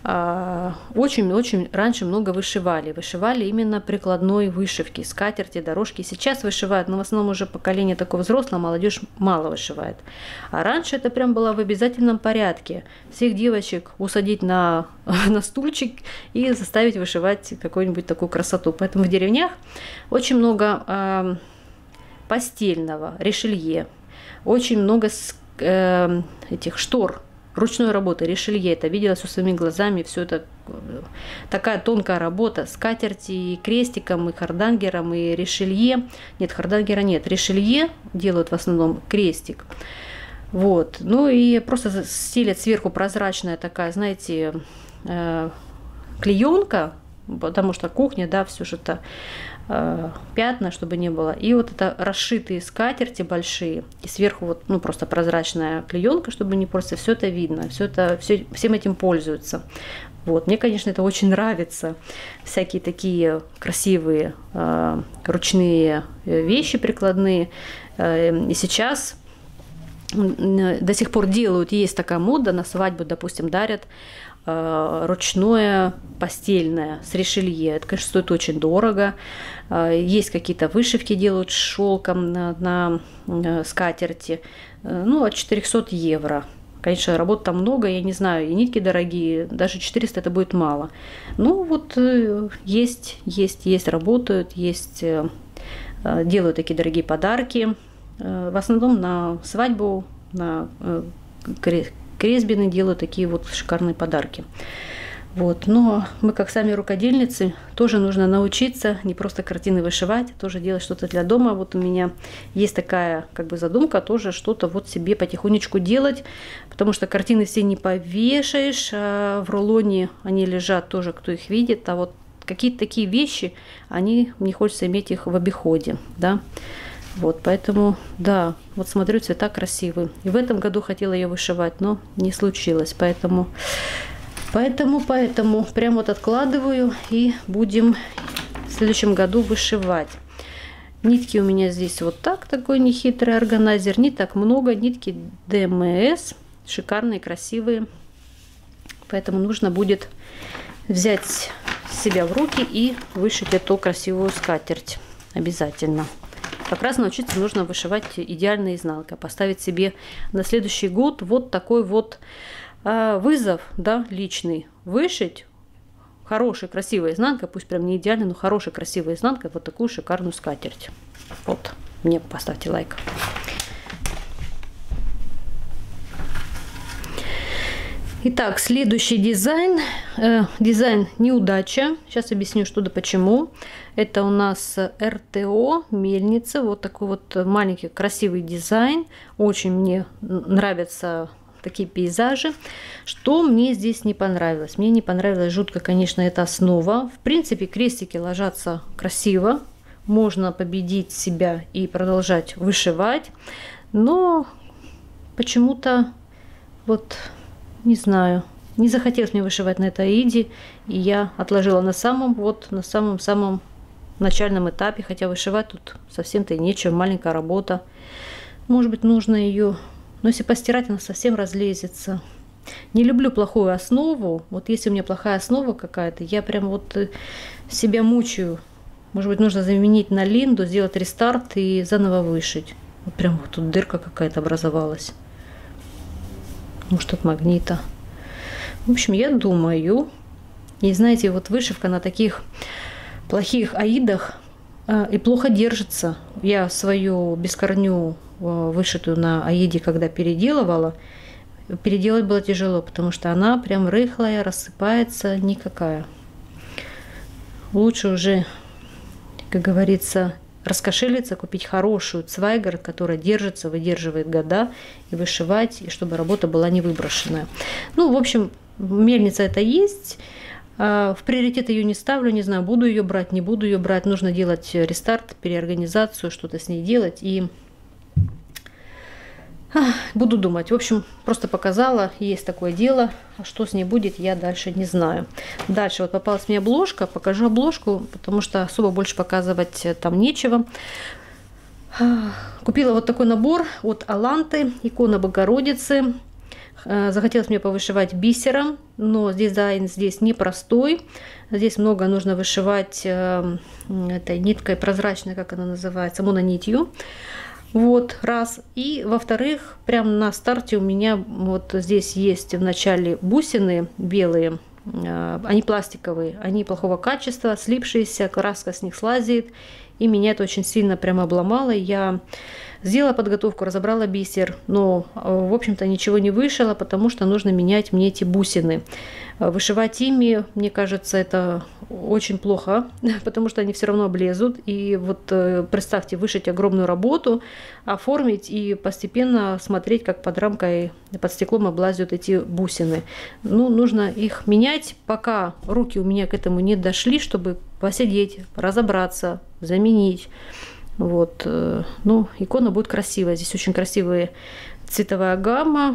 очень-очень раньше много вышивали. Вышивали именно прикладной вышивки, скатерти, дорожки. Сейчас вышивают, но в основном уже поколение такое взрослое, молодежь мало вышивает. А раньше это прям было в обязательном порядке. Всех девочек усадить на, на стульчик и заставить вышивать какую-нибудь такую красоту. Поэтому в деревнях очень много э, постельного, решелье, очень много э, этих штор ручной работы, решелье, это видела все своими глазами, все это такая тонкая работа, скатерти и крестиком, и хардангером, и решелье. Нет, хардангера нет, решелье делают в основном крестик. Вот, ну и просто стелят сверху прозрачная такая, знаете, э, клеенка, потому что кухня, да, все же это э, пятна, чтобы не было. И вот это расшитые скатерти большие, и сверху вот, ну, просто прозрачная клеенка, чтобы не портиться, все это видно, все это, все, всем этим пользуются. Вот. Мне, конечно, это очень нравится. Всякие такие красивые э, ручные вещи прикладные. Э, и сейчас до сих пор делают, есть такая мода, на свадьбу, допустим, дарят ручное постельное с решелье. Это, конечно, стоит очень дорого. Есть какие-то вышивки делают шелком на, на скатерти. Ну, от четырёхсот евро. Конечно, работы там много, я не знаю, и нитки дорогие, даже четыреста это будет мало. Ну, вот есть, есть, есть, работают, есть, делают такие дорогие подарки. В основном на свадьбу, на крестбины делают такие вот шикарные подарки. Вот. Но мы, как сами рукодельницы, тоже нужно научиться не просто картины вышивать, тоже делать что-то для дома. Вот у меня есть такая как бы задумка, тоже что-то вот себе потихонечку делать, потому что картины все не повешаешь, а в рулоне они лежат тоже, кто их видит, а вот какие-то такие вещи, они, мне хочется иметь их в обиходе, да. Вот, поэтому, да, вот смотрю, цвета красивые. И в этом году хотела ее вышивать, но не случилось. Поэтому, поэтому, поэтому прям вот откладываю и будем в следующем году вышивать. Нитки у меня здесь вот так, такой нехитрый органайзер. Не так много, нитки ДМС, шикарные, красивые. Поэтому нужно будет взять себя в руки и вышить эту красивую скатерть. Обязательно. Как раз научиться нужно вышивать идеальной изнанкой, поставить себе на следующий год вот такой вот э, вызов, да, личный, вышить хорошей, красивой изнанкой, пусть прям не идеальной, но хорошей, красивой изнанкой, вот такую шикарную скатерть. Вот, мне поставьте лайк. Итак, следующий дизайн, э, дизайн неудача. Сейчас объясню, что да почему. Это у нас эр тэ о мельница, вот такой вот маленький красивый дизайн. Очень мне нравятся такие пейзажи. Что мне здесь не понравилось? Мне не понравилась жутко, конечно, эта основа. В принципе, крестики ложатся красиво. Можно победить себя и продолжать вышивать. Но почему-то вот... Не знаю, не захотелось мне вышивать на этой аиде, и я отложила на самом, вот, на самом-самом начальном этапе, хотя вышивать тут совсем-то и нечего, маленькая работа. Может быть, нужно ее, но если постирать, она совсем разлезется. Не люблю плохую основу, вот если у меня плохая основа какая-то, я прям вот себя мучаю. Может быть, нужно заменить на линду, сделать рестарт и заново вышить. Вот прям вот тут дырка какая-то образовалась. Может, от магнита. В общем, я думаю, и знаете, вот вышивка на таких плохих аидах э, и плохо держится. Я свою бескорню э, вышитую на аиде, когда переделывала, переделать было тяжело, потому что она прям рыхлая, рассыпается, никакая. Лучше уже, как говорится, раскошелиться, купить хорошую цвайгер, которая держится, выдерживает года, и вышивать, и чтобы работа была не выброшенная. Ну, в общем, мельница это есть. В приоритет ее не ставлю, не знаю, буду ее брать, не буду ее брать. Нужно делать рестарт, переорганизацию, что-то с ней делать. И буду думать. В общем, просто показала, есть такое дело. А что с ней будет, я дальше не знаю. Дальше вот попалась мне обложка. Покажу обложку, потому что особо больше показывать там нечего. Купила вот такой набор от Аланты, икона Богородицы. Захотелось мне повышивать бисером, но дизайн здесь непростой. Здесь много нужно вышивать этой ниткой прозрачной, как она называется, мононитью. Вот, раз. И, во-вторых, прямо на старте у меня вот здесь есть в начале бусины белые, они пластиковые, они плохого качества, слипшиеся, краска с них слазит, и меня это очень сильно прямо обломало. Я сделала подготовку, разобрала бисер, но, в общем-то, ничего не вышила, потому что нужно менять мне эти бусины. Вышивать ими, мне кажется, это очень плохо, потому что они все равно облезут. И вот представьте, вышить огромную работу, оформить и постепенно смотреть, как под рамкой, под стеклом облазят эти бусины. Ну, нужно их менять, пока руки у меня к этому не дошли, чтобы посидеть, разобраться, заменить. Вот, ну, икона будет красивая. Здесь очень красивая цветовая гамма.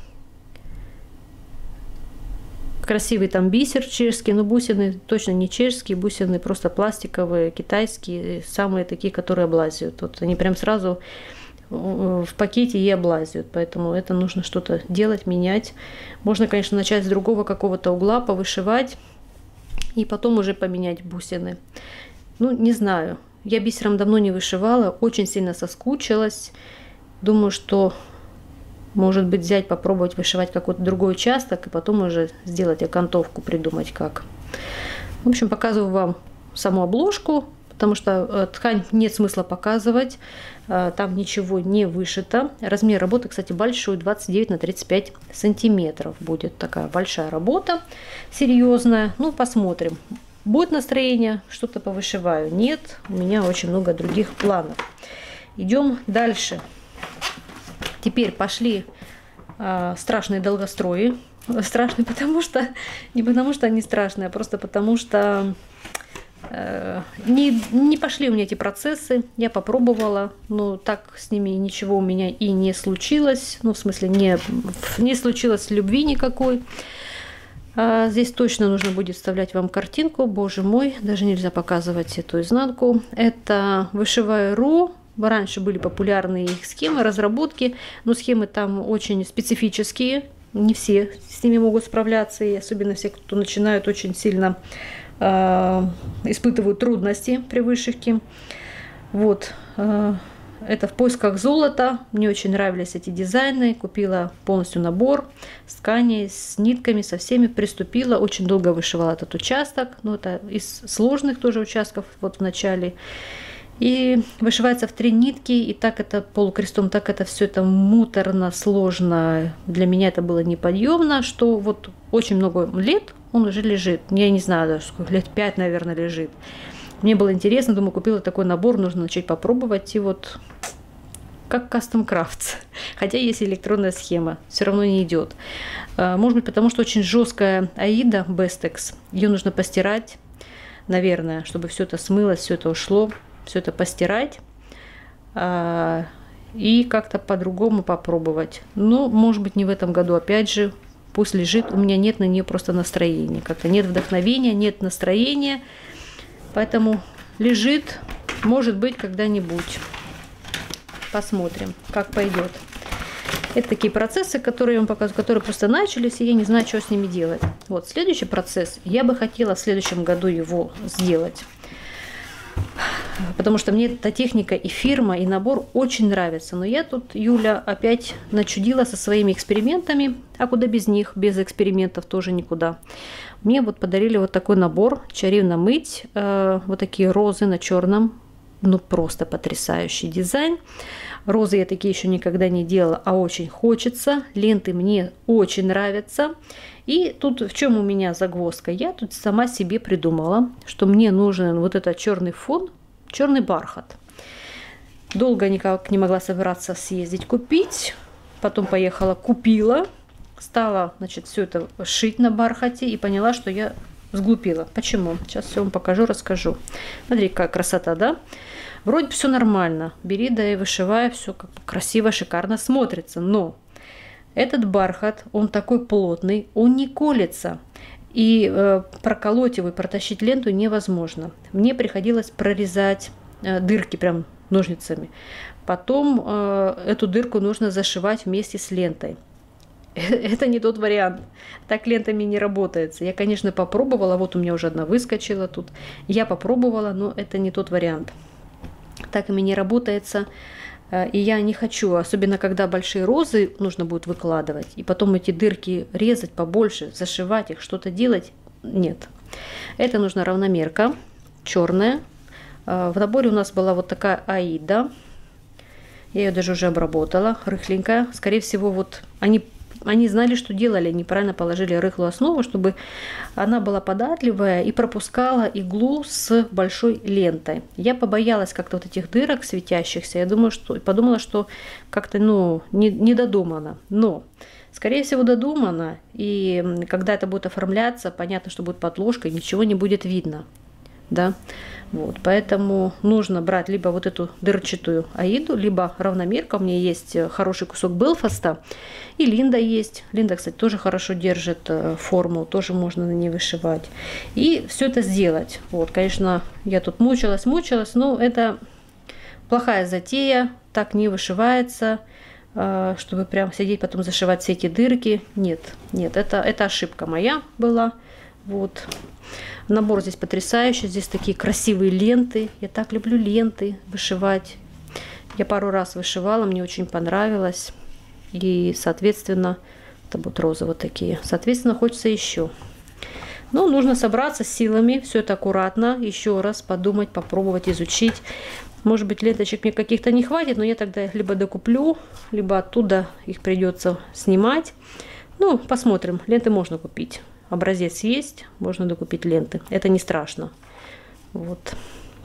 Красивый там бисер чешский, но бусины точно не чешские, бусины просто пластиковые, китайские, самые такие, которые облазят. Вот они прям сразу в пакете и облазят, поэтому это нужно что-то делать, менять. Можно, конечно, начать с другого какого-то угла, повышивать и потом уже поменять бусины. Ну, не знаю. Я бисером давно не вышивала, очень сильно соскучилась. Думаю, что, может быть, взять, попробовать вышивать какой-то другой участок, и потом уже сделать окантовку, придумать как. В общем, показываю вам саму обложку, потому что ткань нет смысла показывать. Там ничего не вышито. Размер работы, кстати, большой, двадцать девять на тридцать пять сантиметров. Будет такая большая работа, серьезная. Ну, посмотрим. Будет настроение, что-то повышиваю. Нет, у меня очень много других планов. Идем дальше. Теперь пошли э, страшные долгострои. Страшные, потому что не потому что они страшные, а просто потому что э, не, не пошли у меня эти процессы. Я попробовала, но так с ними ничего у меня и не случилось. Ну, в смысле, не, не случилось любви никакой. А здесь точно нужно будет вставлять вам картинку. Боже мой, даже нельзя показывать эту изнанку. Это Вышиваю.ру. Раньше были популярные их схемы, разработки, но схемы там очень специфические. Не все с ними могут справляться, и особенно все, кто начинают, очень сильно э, испытывают трудности при вышивке. Вот, Это «В поисках золота». Мне очень нравились эти дизайны. Купила полностью набор с тканей, с нитками, со всеми. Приступила. Очень долго вышивала этот участок. Но это из сложных тоже участков вот в начале. И вышивается в три нитки. И так это полукрестом, так это все это муторно, сложно. Для меня это было неподъемно, что вот очень много лет он уже лежит. Я не знаю, даже сколько, лет пять, наверное, лежит. Мне было интересно, думаю, купила такой набор, нужно начать попробовать. И вот как Custom Crafts. Хотя есть электронная схема, все равно не идет. Может быть, потому что очень жесткая Аида Bestex. Ее нужно постирать, наверное, чтобы все это смылось, все это ушло. Все это постирать. И как-то по-другому попробовать. Ну, может быть, не в этом году. Опять же, пусть лежит. У меня нет на нее просто настроения. Как-то нет вдохновения, нет настроения. Поэтому лежит, может быть, когда-нибудь. Посмотрим, как пойдет. Это такие процессы, которые я вам показываю, которые просто начались, и я не знаю, что с ними делать. Вот, следующий процесс. Я бы хотела в следующем году его сделать. Потому что мне эта техника и фирма, и набор очень нравятся. Но я тут, Юля, опять начудила со своими экспериментами. А куда без них? Без экспериментов тоже никуда. Мне вот подарили вот такой набор «Чарівна мить». Э, вот такие розы на черном. Ну, просто потрясающий дизайн. Розы я такие еще никогда не делала, а очень хочется. Ленты мне очень нравятся. И тут в чем у меня загвоздка? Я тут сама себе придумала, что мне нужен вот этот черный фон, черный бархат. Долго никак не могла собираться съездить купить. Потом поехала, купила. Стала, значит, все это шить на бархате и поняла, что я сглупила. Почему? Сейчас все вам покажу, расскажу. Смотри, какая красота, да? Вроде все нормально. Бери, да и вышивай, все как бы красиво, шикарно смотрится. Но этот бархат, он такой плотный, он не колется. И э, проколоть его и протащить ленту невозможно. Мне приходилось прорезать э, дырки прям ножницами. Потом э, эту дырку нужно зашивать вместе с лентой. Это не тот вариант. Так лентами не работается. Я, конечно, попробовала. Вот у меня уже одна выскочила тут. Я попробовала, но это не тот вариант. Так ими не работается. И я не хочу, особенно когда большие розы нужно будет выкладывать. И потом эти дырки резать побольше, зашивать их, что-то делать. Нет. Это нужна равномерка. Черная. В наборе у нас была вот такая Аида. Я ее даже уже обработала. Рыхленькая. Скорее всего, вот они... Они знали, что делали, они правильно положили рыхлую основу, чтобы она была податливая и пропускала иглу с большой лентой. Я побоялась как-то вот этих дырок светящихся. Я думаю, что подумала, что как-то ну, не, не додумано. Но, скорее всего, додумано. И когда это будет оформляться, понятно, что будет подложка, ничего не будет видно. Да? Вот, поэтому нужно брать либо вот эту дырчатую Аиду, либо равномерка. У меня есть хороший кусок Белфаста. И Линда есть. Линда, кстати, тоже хорошо держит форму. Тоже можно на ней вышивать. И все это сделать. Вот, конечно, я тут мучилась, мучилась. Но это плохая затея. Так не вышивается. Чтобы прям сидеть, потом зашивать все эти дырки. Нет, нет, это, это ошибка моя была. Вот. Набор здесь потрясающий. Здесь такие красивые ленты. Я так люблю ленты вышивать. Я пару раз вышивала, мне очень понравилось. И, соответственно, это будут розы вот такие. Соответственно, хочется еще. Но нужно собраться с силами, все это аккуратно, еще раз подумать, попробовать, изучить. Может быть, ленточек мне каких-то не хватит, но я тогда либо докуплю, либо оттуда их придется снимать. Ну, посмотрим. Ленты можно купить. Образец есть, можно докупить ленты. Это не страшно. Вот.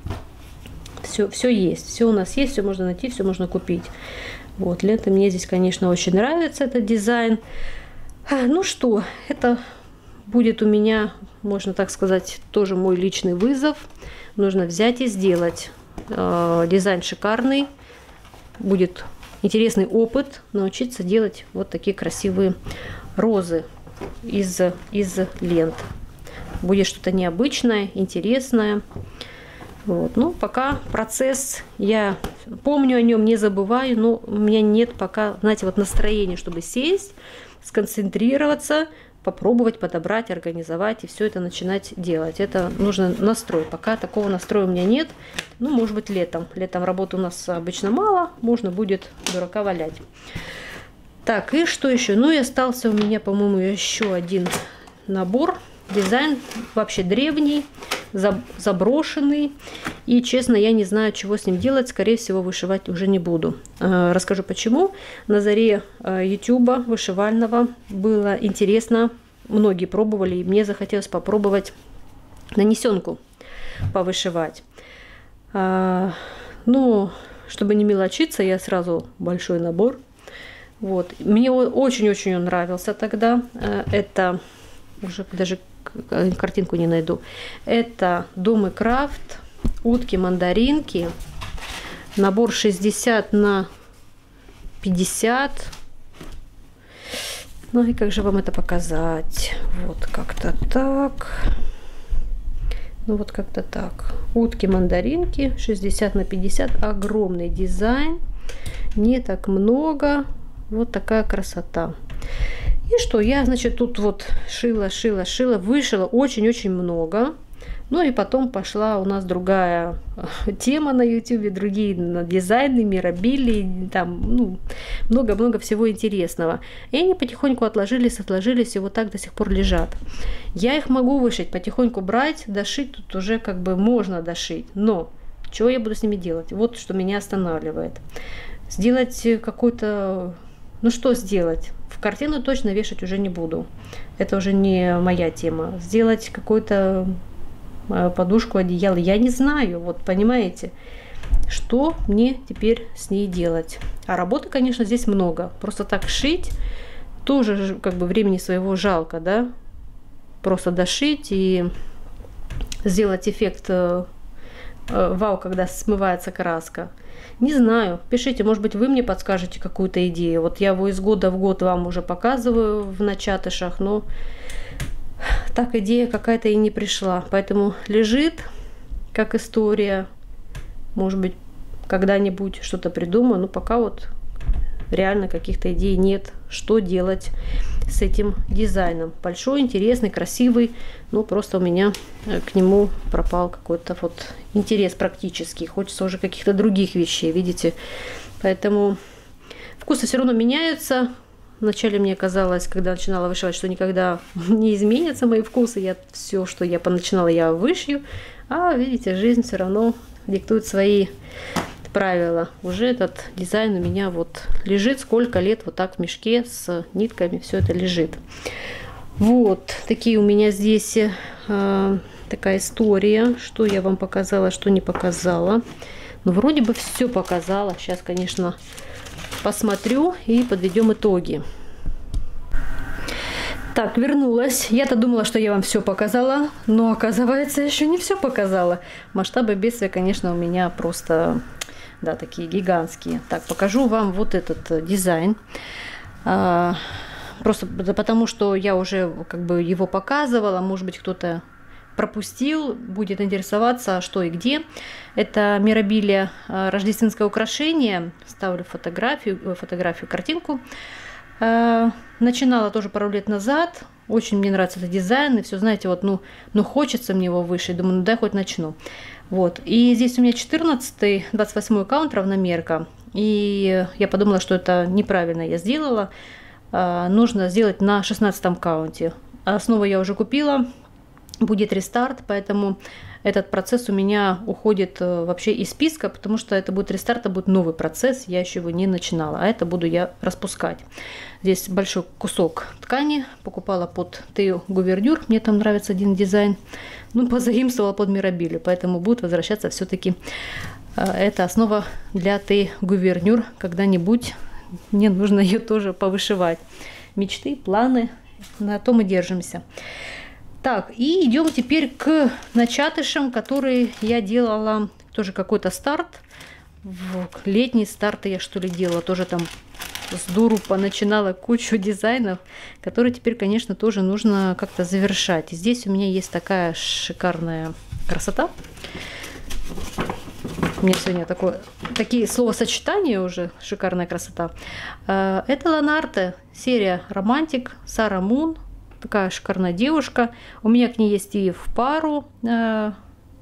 Все, все есть. Все у нас есть, все можно найти, все можно купить. Вот, ленты мне здесь, конечно, очень нравится этот дизайн. Ну что, это будет у меня, можно так сказать, тоже мой личный вызов. Нужно взять и сделать. Э, дизайн шикарный. Будет интересный опыт научиться делать вот такие красивые розы из, из лент. Будет что-то необычное, интересное. Вот. Ну, пока процесс, я помню о нем, не забываю, но у меня нет пока, знаете, вот настроения, чтобы сесть, сконцентрироваться, попробовать, подобрать, организовать и все это начинать делать. Это нужно настрой. Пока такого настроя у меня нет. Ну, может быть, летом. Летом работы у нас обычно мало. Можно будет дурака валять. Так, и что еще? Ну, и остался у меня, по-моему, еще один набор. Дизайн вообще древний, заброшенный. И, честно, я не знаю, чего с ним делать. Скорее всего, вышивать уже не буду. Расскажу почему. На заре ютуба вышивального было интересно. Многие пробовали, и мне захотелось попробовать нанесенку повышивать. Но, чтобы не мелочиться, я сразу большой набор. Вот. Мне очень-очень он нравился тогда. Это уже даже картинку не найду. Это Дом и Крафт, утки-мандаринки, набор шестьдесят на пятьдесят. Ну и как же вам это показать? Вот как-то так. Ну вот как-то так. Утки-мандаринки, шестьдесят на пятьдесят. Огромный дизайн. Не так много. Вот такая красота. И что, я, значит, тут вот шила, шила, шила, вышила очень-очень много. Ну и потом пошла у нас другая тема на ютубе, другие дизайны, миробили, там, ну, много-много всего интересного. И они потихоньку отложились, отложились, и вот так до сих пор лежат. Я их могу вышить, потихоньку брать, дошить, тут уже как бы можно дошить. Но что я буду с ними делать? Вот что меня останавливает. Сделать какой-то... Ну что сделать? В картину точно вешать уже не буду. Это уже не моя тема. Сделать какую-то подушку, одеяло, я не знаю. Вот понимаете, что мне теперь с ней делать? А работы, конечно, здесь много. Просто так шить тоже как бы времени своего жалко, да? Просто дошить и сделать эффект вау, когда смывается краска. Не знаю, пишите, может быть, вы мне подскажете какую-то идею. Вот я его из года в год вам уже показываю в начатышах, но так идея какая-то и не пришла. Поэтому лежит как история. Может быть, когда-нибудь что-то придумаю, но пока вот реально каких-то идей нет, что делать с этим дизайном. Большой, интересный, красивый, но просто у меня к нему пропал какой-то вот интерес практический. Хочется уже каких-то других вещей, видите. Поэтому вкусы все равно меняются. Вначале мне казалось, когда начинала вышивать, что никогда не изменятся мои вкусы. Я все, что я поначинала, я вышью. А видите, жизнь все равно диктует свои правила. Уже этот дизайн у меня вот лежит сколько лет вот так в мешке с нитками, все это лежит. Вот такие у меня здесь э, такая история, что я вам показала, что не показала. Ну, вроде бы все показала. Сейчас, конечно, посмотрю и подведем итоги. Так, вернулась. Я-то думала, что я вам все показала, но оказывается, еще не все показала. Масштабы бедствия, конечно, у меня просто... Да, такие гигантские. Так, покажу вам вот этот дизайн. А, просто потому, что я уже как бы его показывала. Может быть, кто-то пропустил, будет интересоваться, что и где. Это миробилия, рождественское украшение. Ставлю фотографию, фотографию, картинку. А, начинала тоже пару лет назад. Очень мне нравится этот дизайн. И все, знаете, вот, ну, ну хочется мне его вышить. Думаю, ну дай хоть начну. Вот. И здесь у меня четырнадцатый, двадцать восьмой аккаунт, равномерка. И я подумала, что это неправильно я сделала. А, нужно сделать на шестнадцатом аккаунте. Основу я уже купила. Будет рестарт, поэтому этот процесс у меня уходит вообще из списка, потому что это будет рестарт, это будет новый процесс. Я еще его не начинала, а это буду я распускать. Здесь большой кусок ткани. Покупала под Тео Гувернюр. Мне там нравится один дизайн. Ну, позаимствовала под миробилию, поэтому будет возвращаться все-таки эта основа для Тео Гувернюр. Когда-нибудь мне нужно ее тоже повышивать. Мечты, планы, на том и держимся. Так, и идем теперь к начатышам, которые я делала, тоже какой-то старт. В летний старт я что ли делала, тоже там с дуру поначинала кучу дизайнов, которые теперь, конечно, тоже нужно как-то завершать. И здесь у меня есть такая шикарная красота. У меня сегодня такое, такие словосочетания уже, шикарная красота. Это Ланарте, серия Романтик, Сара Мун. такая шикарная девушка. У меня к ней есть и в пару э,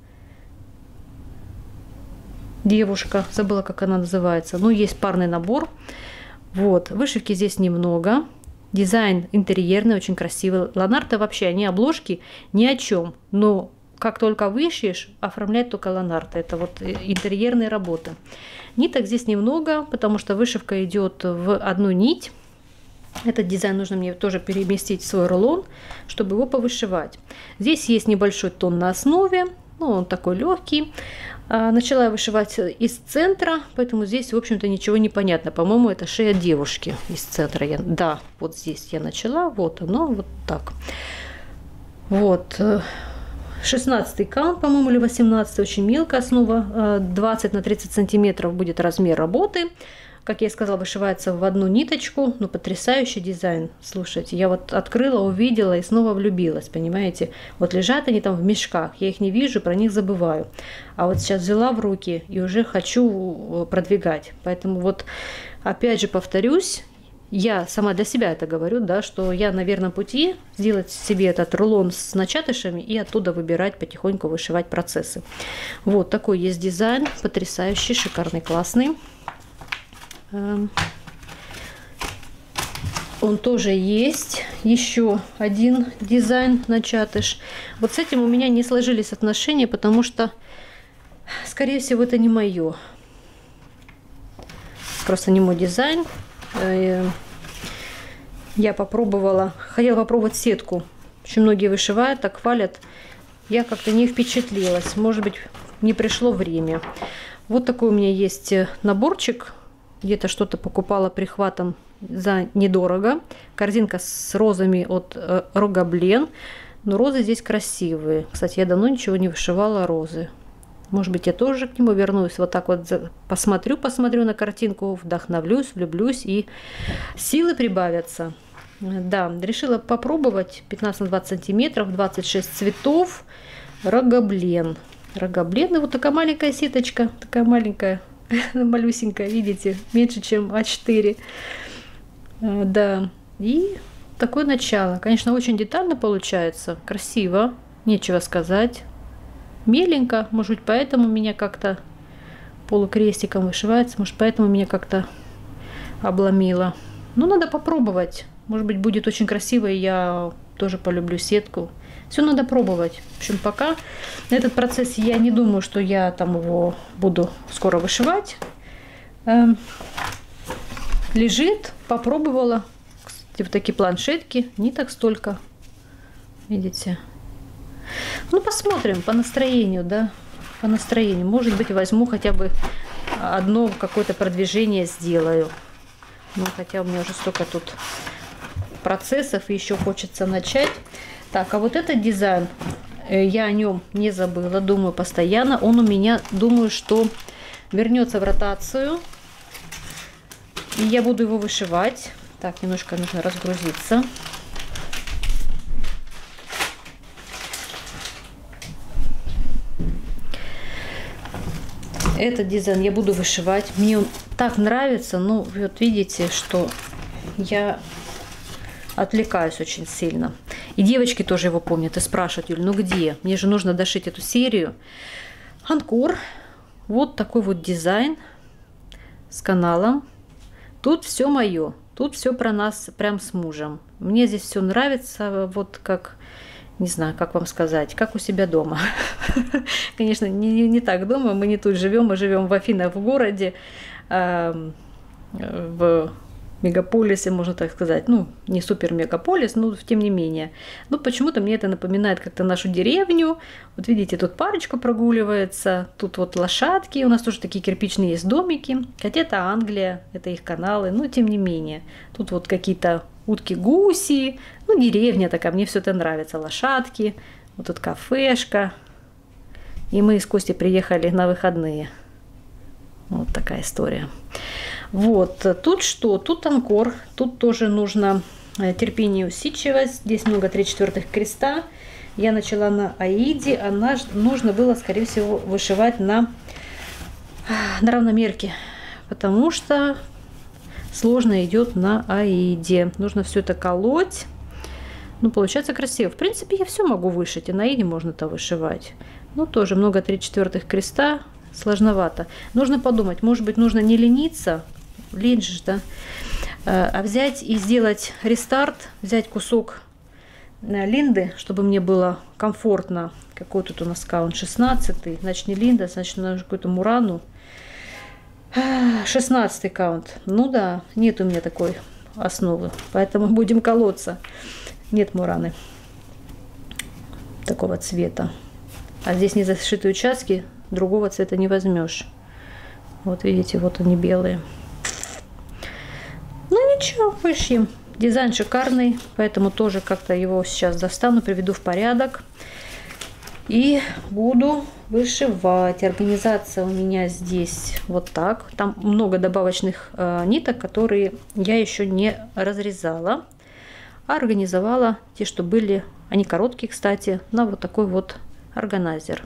девушка, забыла, как она называется. Ну, есть парный набор. Вот, вышивки здесь немного. Дизайн интерьерный, очень красивый. Ланарты вообще, они обложки ни о чем. Но как только вышьешь, оформлять только ланарты. Это вот интерьерные работы. Ниток здесь немного, потому что вышивка идет в одну нить. Этот дизайн нужно мне тоже переместить в свой рулон, чтобы его повышивать. Здесь есть небольшой тон на основе. Ну, он такой легкий. Начала я вышивать из центра, поэтому здесь, в общем-то, ничего не понятно. По-моему, это шея девушки из центра. Я, да, вот здесь я начала, вот оно, вот так. Вот. шестнадцатый каунт, по-моему, или восемнадцатый, очень мелкая основа. двадцать на тридцать сантиметров будет размер работы. Как я и сказала, вышивается в одну ниточку, но потрясающий дизайн. Слушайте, я вот открыла, увидела и снова влюбилась, понимаете? Вот лежат они там в мешках, я их не вижу, про них забываю. А вот сейчас взяла в руки и уже хочу продвигать. Поэтому вот опять же повторюсь, я сама для себя это говорю, да, что я на верном пути сделать себе этот рулон с начатышами и оттуда выбирать, потихоньку вышивать процессы. Вот такой есть дизайн, потрясающий, шикарный, классный. Он тоже есть. Еще один дизайн начатыш. Вот с этим у меня не сложились отношения, потому что, скорее всего, это не мое. Просто не мой дизайн. Я попробовала, хотела попробовать сетку. Очень многие вышивают, так хвалят. Я как-то не впечатлилась. Может быть, не пришло время. Вот такой у меня есть наборчик. Где-то что-то покупала прихватом за недорого. Корзинка с розами от э, Рогаблен. Но розы здесь красивые. Кстати, я давно ничего не вышивала розы. Может быть, я тоже к нему вернусь. Вот так вот посмотрю, посмотрю на картинку, вдохновлюсь, влюблюсь и силы прибавятся. Да, решила попробовать пятнадцать на двадцать сантиметров, двадцать шесть цветов. Рогаблен. Рогаблен. И вот такая маленькая сеточка. Такая маленькая. Малюсенькая, видите, меньше, чем а четыре. Да, и такое начало. Конечно, очень детально получается, красиво, нечего сказать. Меленько, может быть, поэтому меня как-то полукрестиком вышивается, может, поэтому меня как-то обломило. Ну, надо попробовать. Может быть, будет очень красиво, и я тоже полюблю сетку. Все надо пробовать. В общем, пока на этот процесс я не думаю, что я там его буду скоро вышивать. Эм, лежит, попробовала. Кстати, вот такие планшетки, не так столько. Видите? Ну, посмотрим по настроению, да. По настроению. Может быть, возьму хотя бы одно какое-то продвижение сделаю. Ну, хотя у меня уже столько тут процессов, и еще хочется начать. Так, а вот этот дизайн, я о нем не забыла, думаю постоянно. Он у меня, думаю, что вернется в ротацию. И я буду его вышивать. Так, немножко нужно разгрузиться. Этот дизайн я буду вышивать. Мне он так нравится. Ну, вот видите, что я отвлекаюсь очень сильно. И девочки тоже его помнят и спрашивают: Юль, ну где? Мне же нужно дошить эту серию. Анкор. Вот такой вот дизайн с каналом. Тут все мое. Тут все про нас прям с мужем. Мне здесь все нравится. Вот как, не знаю, как вам сказать, как у себя дома. Конечно, не, не, не так дома. Мы не тут живем. Мы живем в Афинах, в городе. Э, в мегаполисе, можно так сказать. Ну, не супер мегаполис, но тем не менее. Ну, почему-то мне это напоминает как-то нашу деревню. Вот видите, тут парочка прогуливается, тут вот лошадки, у нас тоже такие кирпичные есть домики. Хотя это Англия, это их каналы, но тем не менее. Тут вот какие-то утки-гуси, ну, деревня такая, мне все это нравится. Лошадки, вот тут кафешка. И мы с Костей приехали на выходные. Вот такая история. Вот, тут что? Тут анкор, тут тоже нужно терпение и усидчивость. Здесь много три четвертых креста. Я начала на аиде, а нужно было, скорее всего, вышивать на, на равномерке, потому что сложно идет на аиде. Нужно все это колоть. Ну, получается красиво. В принципе, я все могу вышить, и на иде можно-то вышивать. Ну, тоже много три четвертых креста, сложновато. Нужно подумать, может быть, нужно не лениться, лень же, да, а взять и сделать рестарт, взять кусок линды, чтобы мне было комфортно. Какой тут у нас каунт? шестнадцатый. Значит, не линда, значит, нужно какую-то мурану. шестнадцатый каунт. Ну да, нет у меня такой основы, поэтому будем колоться. Нет мураны такого цвета. А здесь не зашитые участки, другого цвета не возьмешь. Вот видите, вот они белые. Ну ничего, вышьем. Дизайн шикарный, поэтому тоже как-то его сейчас достану, приведу в порядок. И буду вышивать. Организация у меня здесь вот так. Там много добавочных э, ниток, которые я еще не разрезала. А организовала те, что были, они короткие, кстати, на вот такой вот органайзер.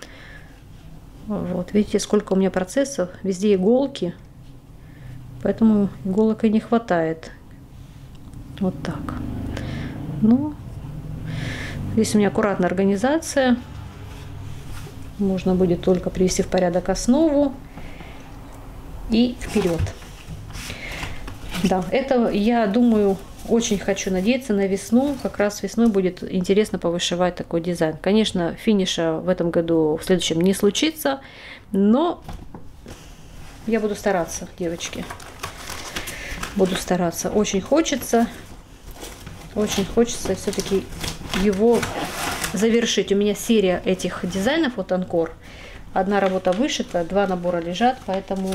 Вот, видите, сколько у меня процессов. Везде иголки. Поэтому иголок и не хватает. Вот так. Ну, здесь у меня аккуратная организация. Можно будет только привести в порядок основу и вперед. Да, это, я думаю, очень хочу надеяться на весну. Как раз весной будет интересно повышивать такой дизайн. Конечно, финиша в этом году, в следующем не случится, но я буду стараться, девочки. Буду стараться. Очень хочется, очень хочется все-таки его завершить. У меня серия этих дизайнов от Анкор. Одна работа вышита, два набора лежат, поэтому,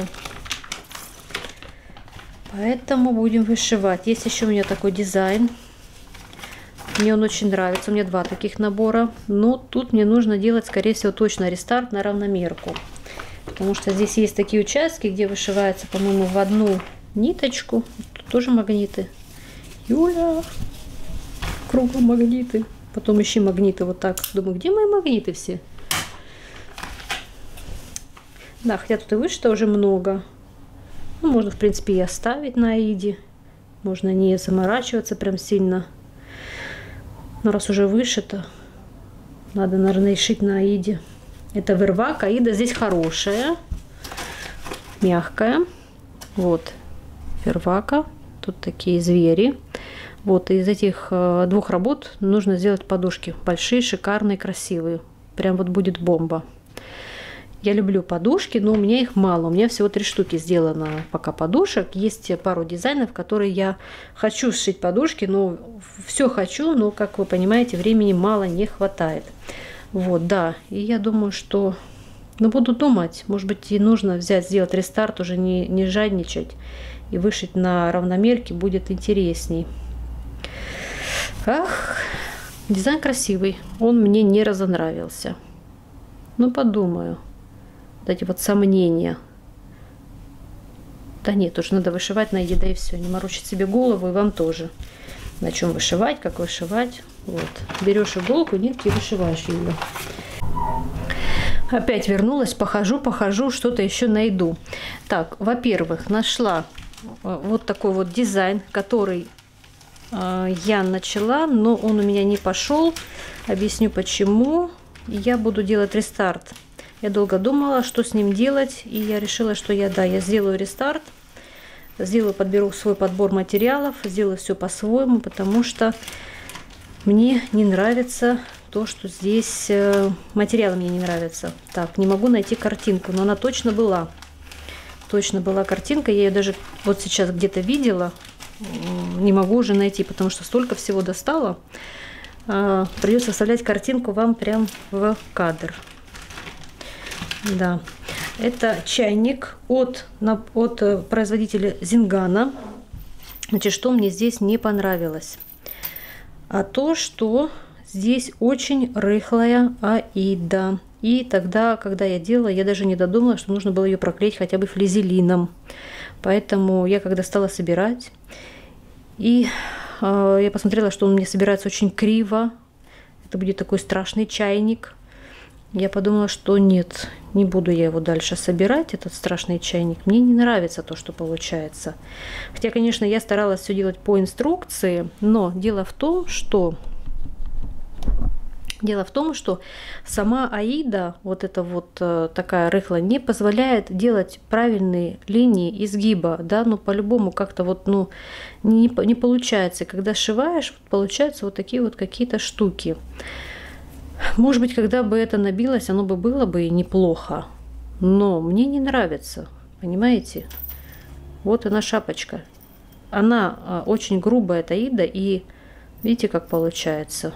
поэтому будем вышивать. Есть еще у меня такой дизайн. Мне он очень нравится. У меня два таких набора. Но тут мне нужно делать, скорее всего, точно рестарт на равномерку. Потому что здесь есть такие участки, где вышивается, по-моему, в одну ниточку. Тут тоже магниты. Юля! Кругом магниты. Потом ищи магниты вот так. Думаю, где мои магниты все? Да, хотя тут и вышито уже много. Ну, можно, в принципе, и оставить на аиде. Можно не заморачиваться прям сильно. Но раз уже вышито, надо, наверное, и шить на аиде. Это вервак. Аида здесь хорошая. Мягкая. Вот. Вервака. Тут такие звери. Вот, из этих э, двух работ нужно сделать подушки. Большие, шикарные, красивые. Прям вот будет бомба. Я люблю подушки, но у меня их мало. У меня всего три штуки сделано пока подушек. Есть пару дизайнов, которые я хочу сшить подушки. Но все хочу, но, как вы понимаете, времени мало не хватает. Вот, да. И я думаю, что... Ну, буду думать. Может быть, и нужно взять, сделать рестарт, уже не, не жадничать. И вышить на равномерке будет интересней. Ах, дизайн красивый. Он мне не разонравился. Ну, подумаю. Вот эти вот сомнения. Да нет, уж надо вышивать на еда и все. Не морочить себе голову, и вам тоже. На чем вышивать, как вышивать. Вот. Берешь иголку, нитки и вышиваешь ее. Опять вернулась, похожу, похожу, что-то еще найду. Так, во-первых, нашла вот такой вот дизайн, который я начала, но он у меня не пошел. Объясню почему. Я буду делать рестарт. Я долго думала, что с ним делать, и я решила, что я, да, я сделаю рестарт. Сделаю, подберу свой подбор материалов, сделаю все по-своему, потому что мне не нравится то, что здесь материалы мне не нравятся. Так, не могу найти картинку, но она точно была. Точно была картинка, я ее даже вот сейчас где-то видела. Не могу уже найти, потому что столько всего достала. Придется вставлять картинку вам прям в кадр. Да, это чайник от, от производителя Зингана. Значит, что мне здесь не понравилось? А то, что здесь очень рыхлая аида. И тогда, когда я делала, я даже не додумала, что нужно было ее проклеить хотя бы флизелином. Поэтому я, когда стала собирать, и э, я посмотрела, что он мне собирается очень криво. Это будет такой страшный чайник. Я подумала, что нет, не буду я его дальше собирать, этот страшный чайник. Мне не нравится то, что получается. Хотя, конечно, я старалась все делать по инструкции, но дело в том, что Дело в том, что сама аида, вот эта вот э, такая рыхлая, не позволяет делать правильные линии изгиба, да, ну по-любому как-то вот, ну, не, не получается. Когда сшиваешь, получаются вот такие вот какие-то штуки. Может быть, когда бы это набилось, оно бы было бы и неплохо, но мне не нравится, понимаете? Вот она шапочка. Она э, очень грубая, эта аида, и видите, как получается.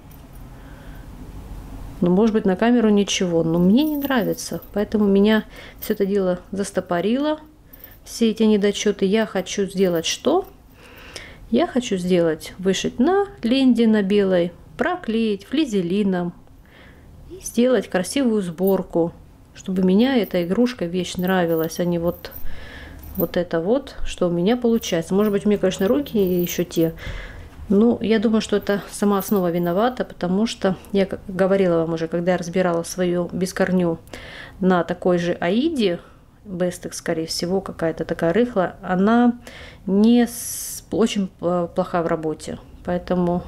Ну, может быть, на камеру ничего, но мне не нравится. Поэтому меня все это дело застопорило. Все эти недочеты. Я хочу сделать что? Я хочу сделать, вышить на ленте на белой, проклеить флизелином и сделать красивую сборку, чтобы меня эта игрушка, вещь нравилась, а не вот, вот это вот, что у меня получается. Может быть, у меня, конечно, руки еще те. Ну, я думаю, что это сама основа виновата, потому что я говорила вам уже, когда я разбирала свою бескорню на такой же аиде, Бестекс, скорее всего, какая-то такая рыхлая, она не с... очень плоха в работе. Поэтому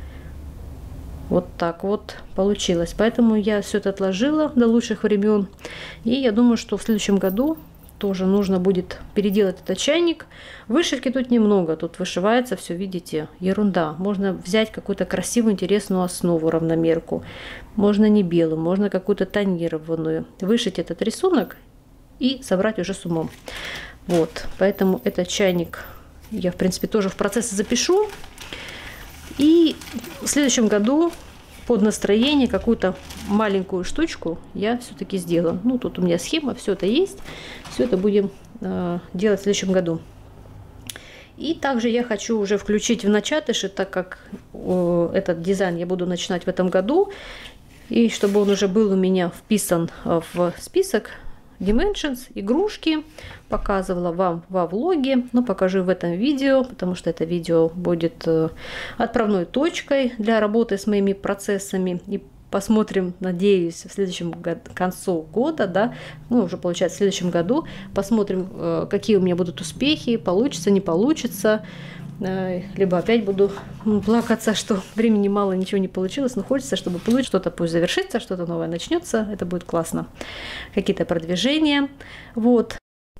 вот так вот получилось. Поэтому я все это отложила до лучших времен. И я думаю, что в следующем году тоже нужно будет переделать этот чайник. Вышивки тут немного, тут вышивается все, видите, ерунда. Можно взять какую-то красивую, интересную основу, равномерку. Можно не белую, можно какую-то тонированную. Вышить этот рисунок и собрать уже с умом. Вот, поэтому этот чайник я, в принципе, тоже в процессе запишу. И в следующем году под настроение какую-то маленькую штучку я все-таки сделаю. Ну, тут у меня схема, все это есть. Все это будем э, делать в следующем году. И также я хочу уже включить в начатыши, так как э, этот дизайн я буду начинать в этом году. И чтобы он уже был у меня вписан в список Dimensions, игрушки. Показывала вам во влоге, но покажу в этом видео, потому что это видео будет отправной точкой для работы с моими процессами. И посмотрим, надеюсь, в следующем году, к концу года, да, ну уже получается в следующем году, посмотрим, какие у меня будут успехи, получится, не получится. Либо опять буду плакаться, что времени мало, ничего не получилось, но хочется, чтобы получить что-то, пусть завершится, что-то новое начнется, это будет классно. Какие-то продвижения, вот.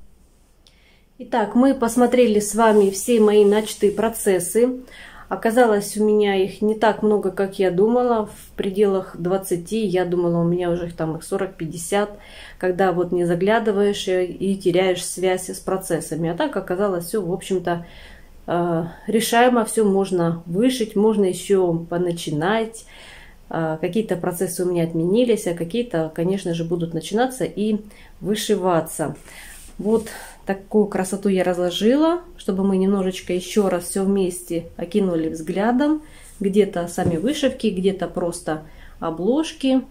Итак, мы посмотрели с вами все мои начатые процессы. Оказалось, у меня их не так много, как я думала, в пределах двадцати, я думала, у меня уже там их сорок-пятьдесят, когда вот не заглядываешь и теряешь связь с процессами. А так оказалось все, в общем-то, решаемо, все можно вышить, можно еще поначинать. Какие-то процессы у меня отменились, а какие-то, конечно же, будут начинаться и вышиваться. Вот такую красоту я разложила, чтобы мы немножечко еще раз все вместе окинули взглядом. Где-то сами вышивки, где-то просто обложки,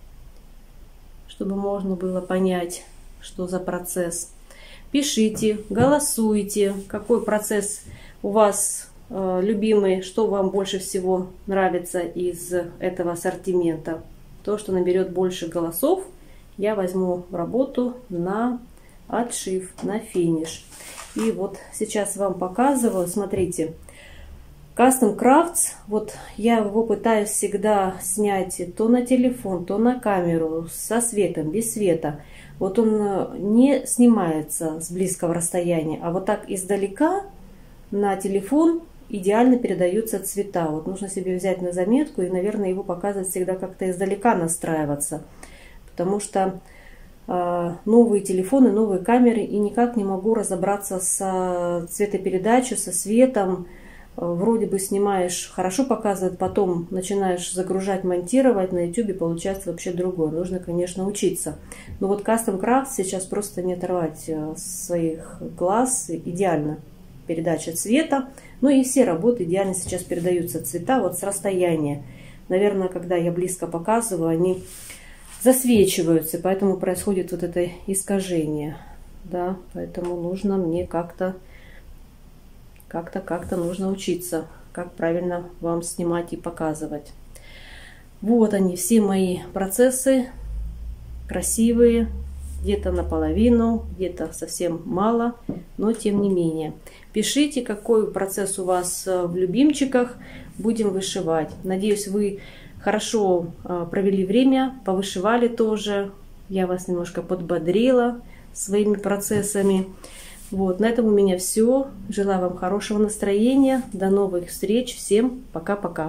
чтобы можно было понять, что за процесс. Пишите, голосуйте, какой процесс у вас э, любимый, что вам больше всего нравится из этого ассортимента. То, что наберет больше голосов, я возьму в работу на отшив, на финиш. И вот сейчас вам показываю, смотрите, Custom Crafts, вот я его пытаюсь всегда снять то на телефон, то на камеру, со светом, без света. Вот он не снимается с близкого расстояния, а вот так издалека на телефон идеально передаются цвета. Вот нужно себе взять на заметку и, наверное, его показывать всегда как-то издалека настраиваться. Потому что э, новые телефоны, новые камеры, и никак не могу разобраться с цветопередачей, со светом. Вроде бы снимаешь, хорошо показывает, потом начинаешь загружать, монтировать, на YouTube получается вообще другое. Нужно, конечно, учиться. Но вот Custom Crafts сейчас просто не оторвать своих глаз. Идеально передача цвета. Ну и все работы идеально сейчас передаются цвета вот с расстояния. Наверное, когда я близко показываю, они засвечиваются, поэтому происходит вот это искажение. Да, поэтому нужно мне как-то Как-то, как-то нужно учиться, как правильно вам снимать и показывать. Вот они, все мои процессы красивые, где-то наполовину, где-то совсем мало, но тем не менее. Пишите, какой процесс у вас в любимчиках, будем вышивать. Надеюсь, вы хорошо провели время, повышивали тоже. Я вас немножко подбодрила своими процессами. Вот, на этом у меня все. Желаю вам хорошего настроения. До новых встреч. Всем пока-пока.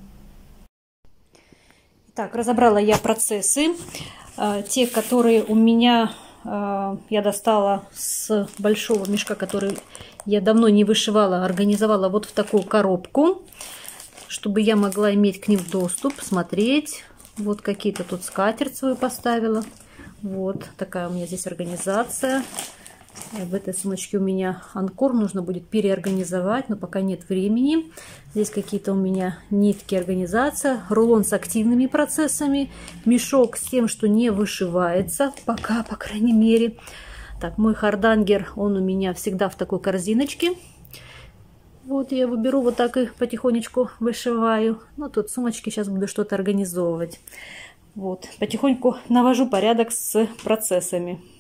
Так, разобрала я процессы. Те, которые у меня я достала с большого мешка, который я давно не вышивала, организовала вот в такую коробку, чтобы я могла иметь к ним доступ, смотреть. Вот какие-то тут скатерть свою поставила. Вот такая у меня здесь организация. В этой сумочке у меня анкор, нужно будет переорганизовать, но пока нет времени. Здесь какие-то у меня нитки, организация, рулон с активными процессами, мешок с тем, что не вышивается, пока, по крайней мере. Так, мой хардангер, он у меня всегда в такой корзиночке. Вот я его беру, вот так и потихонечку вышиваю. Ну, тут сумочки, сейчас буду что-то организовывать. Вот, потихоньку навожу порядок с процессами.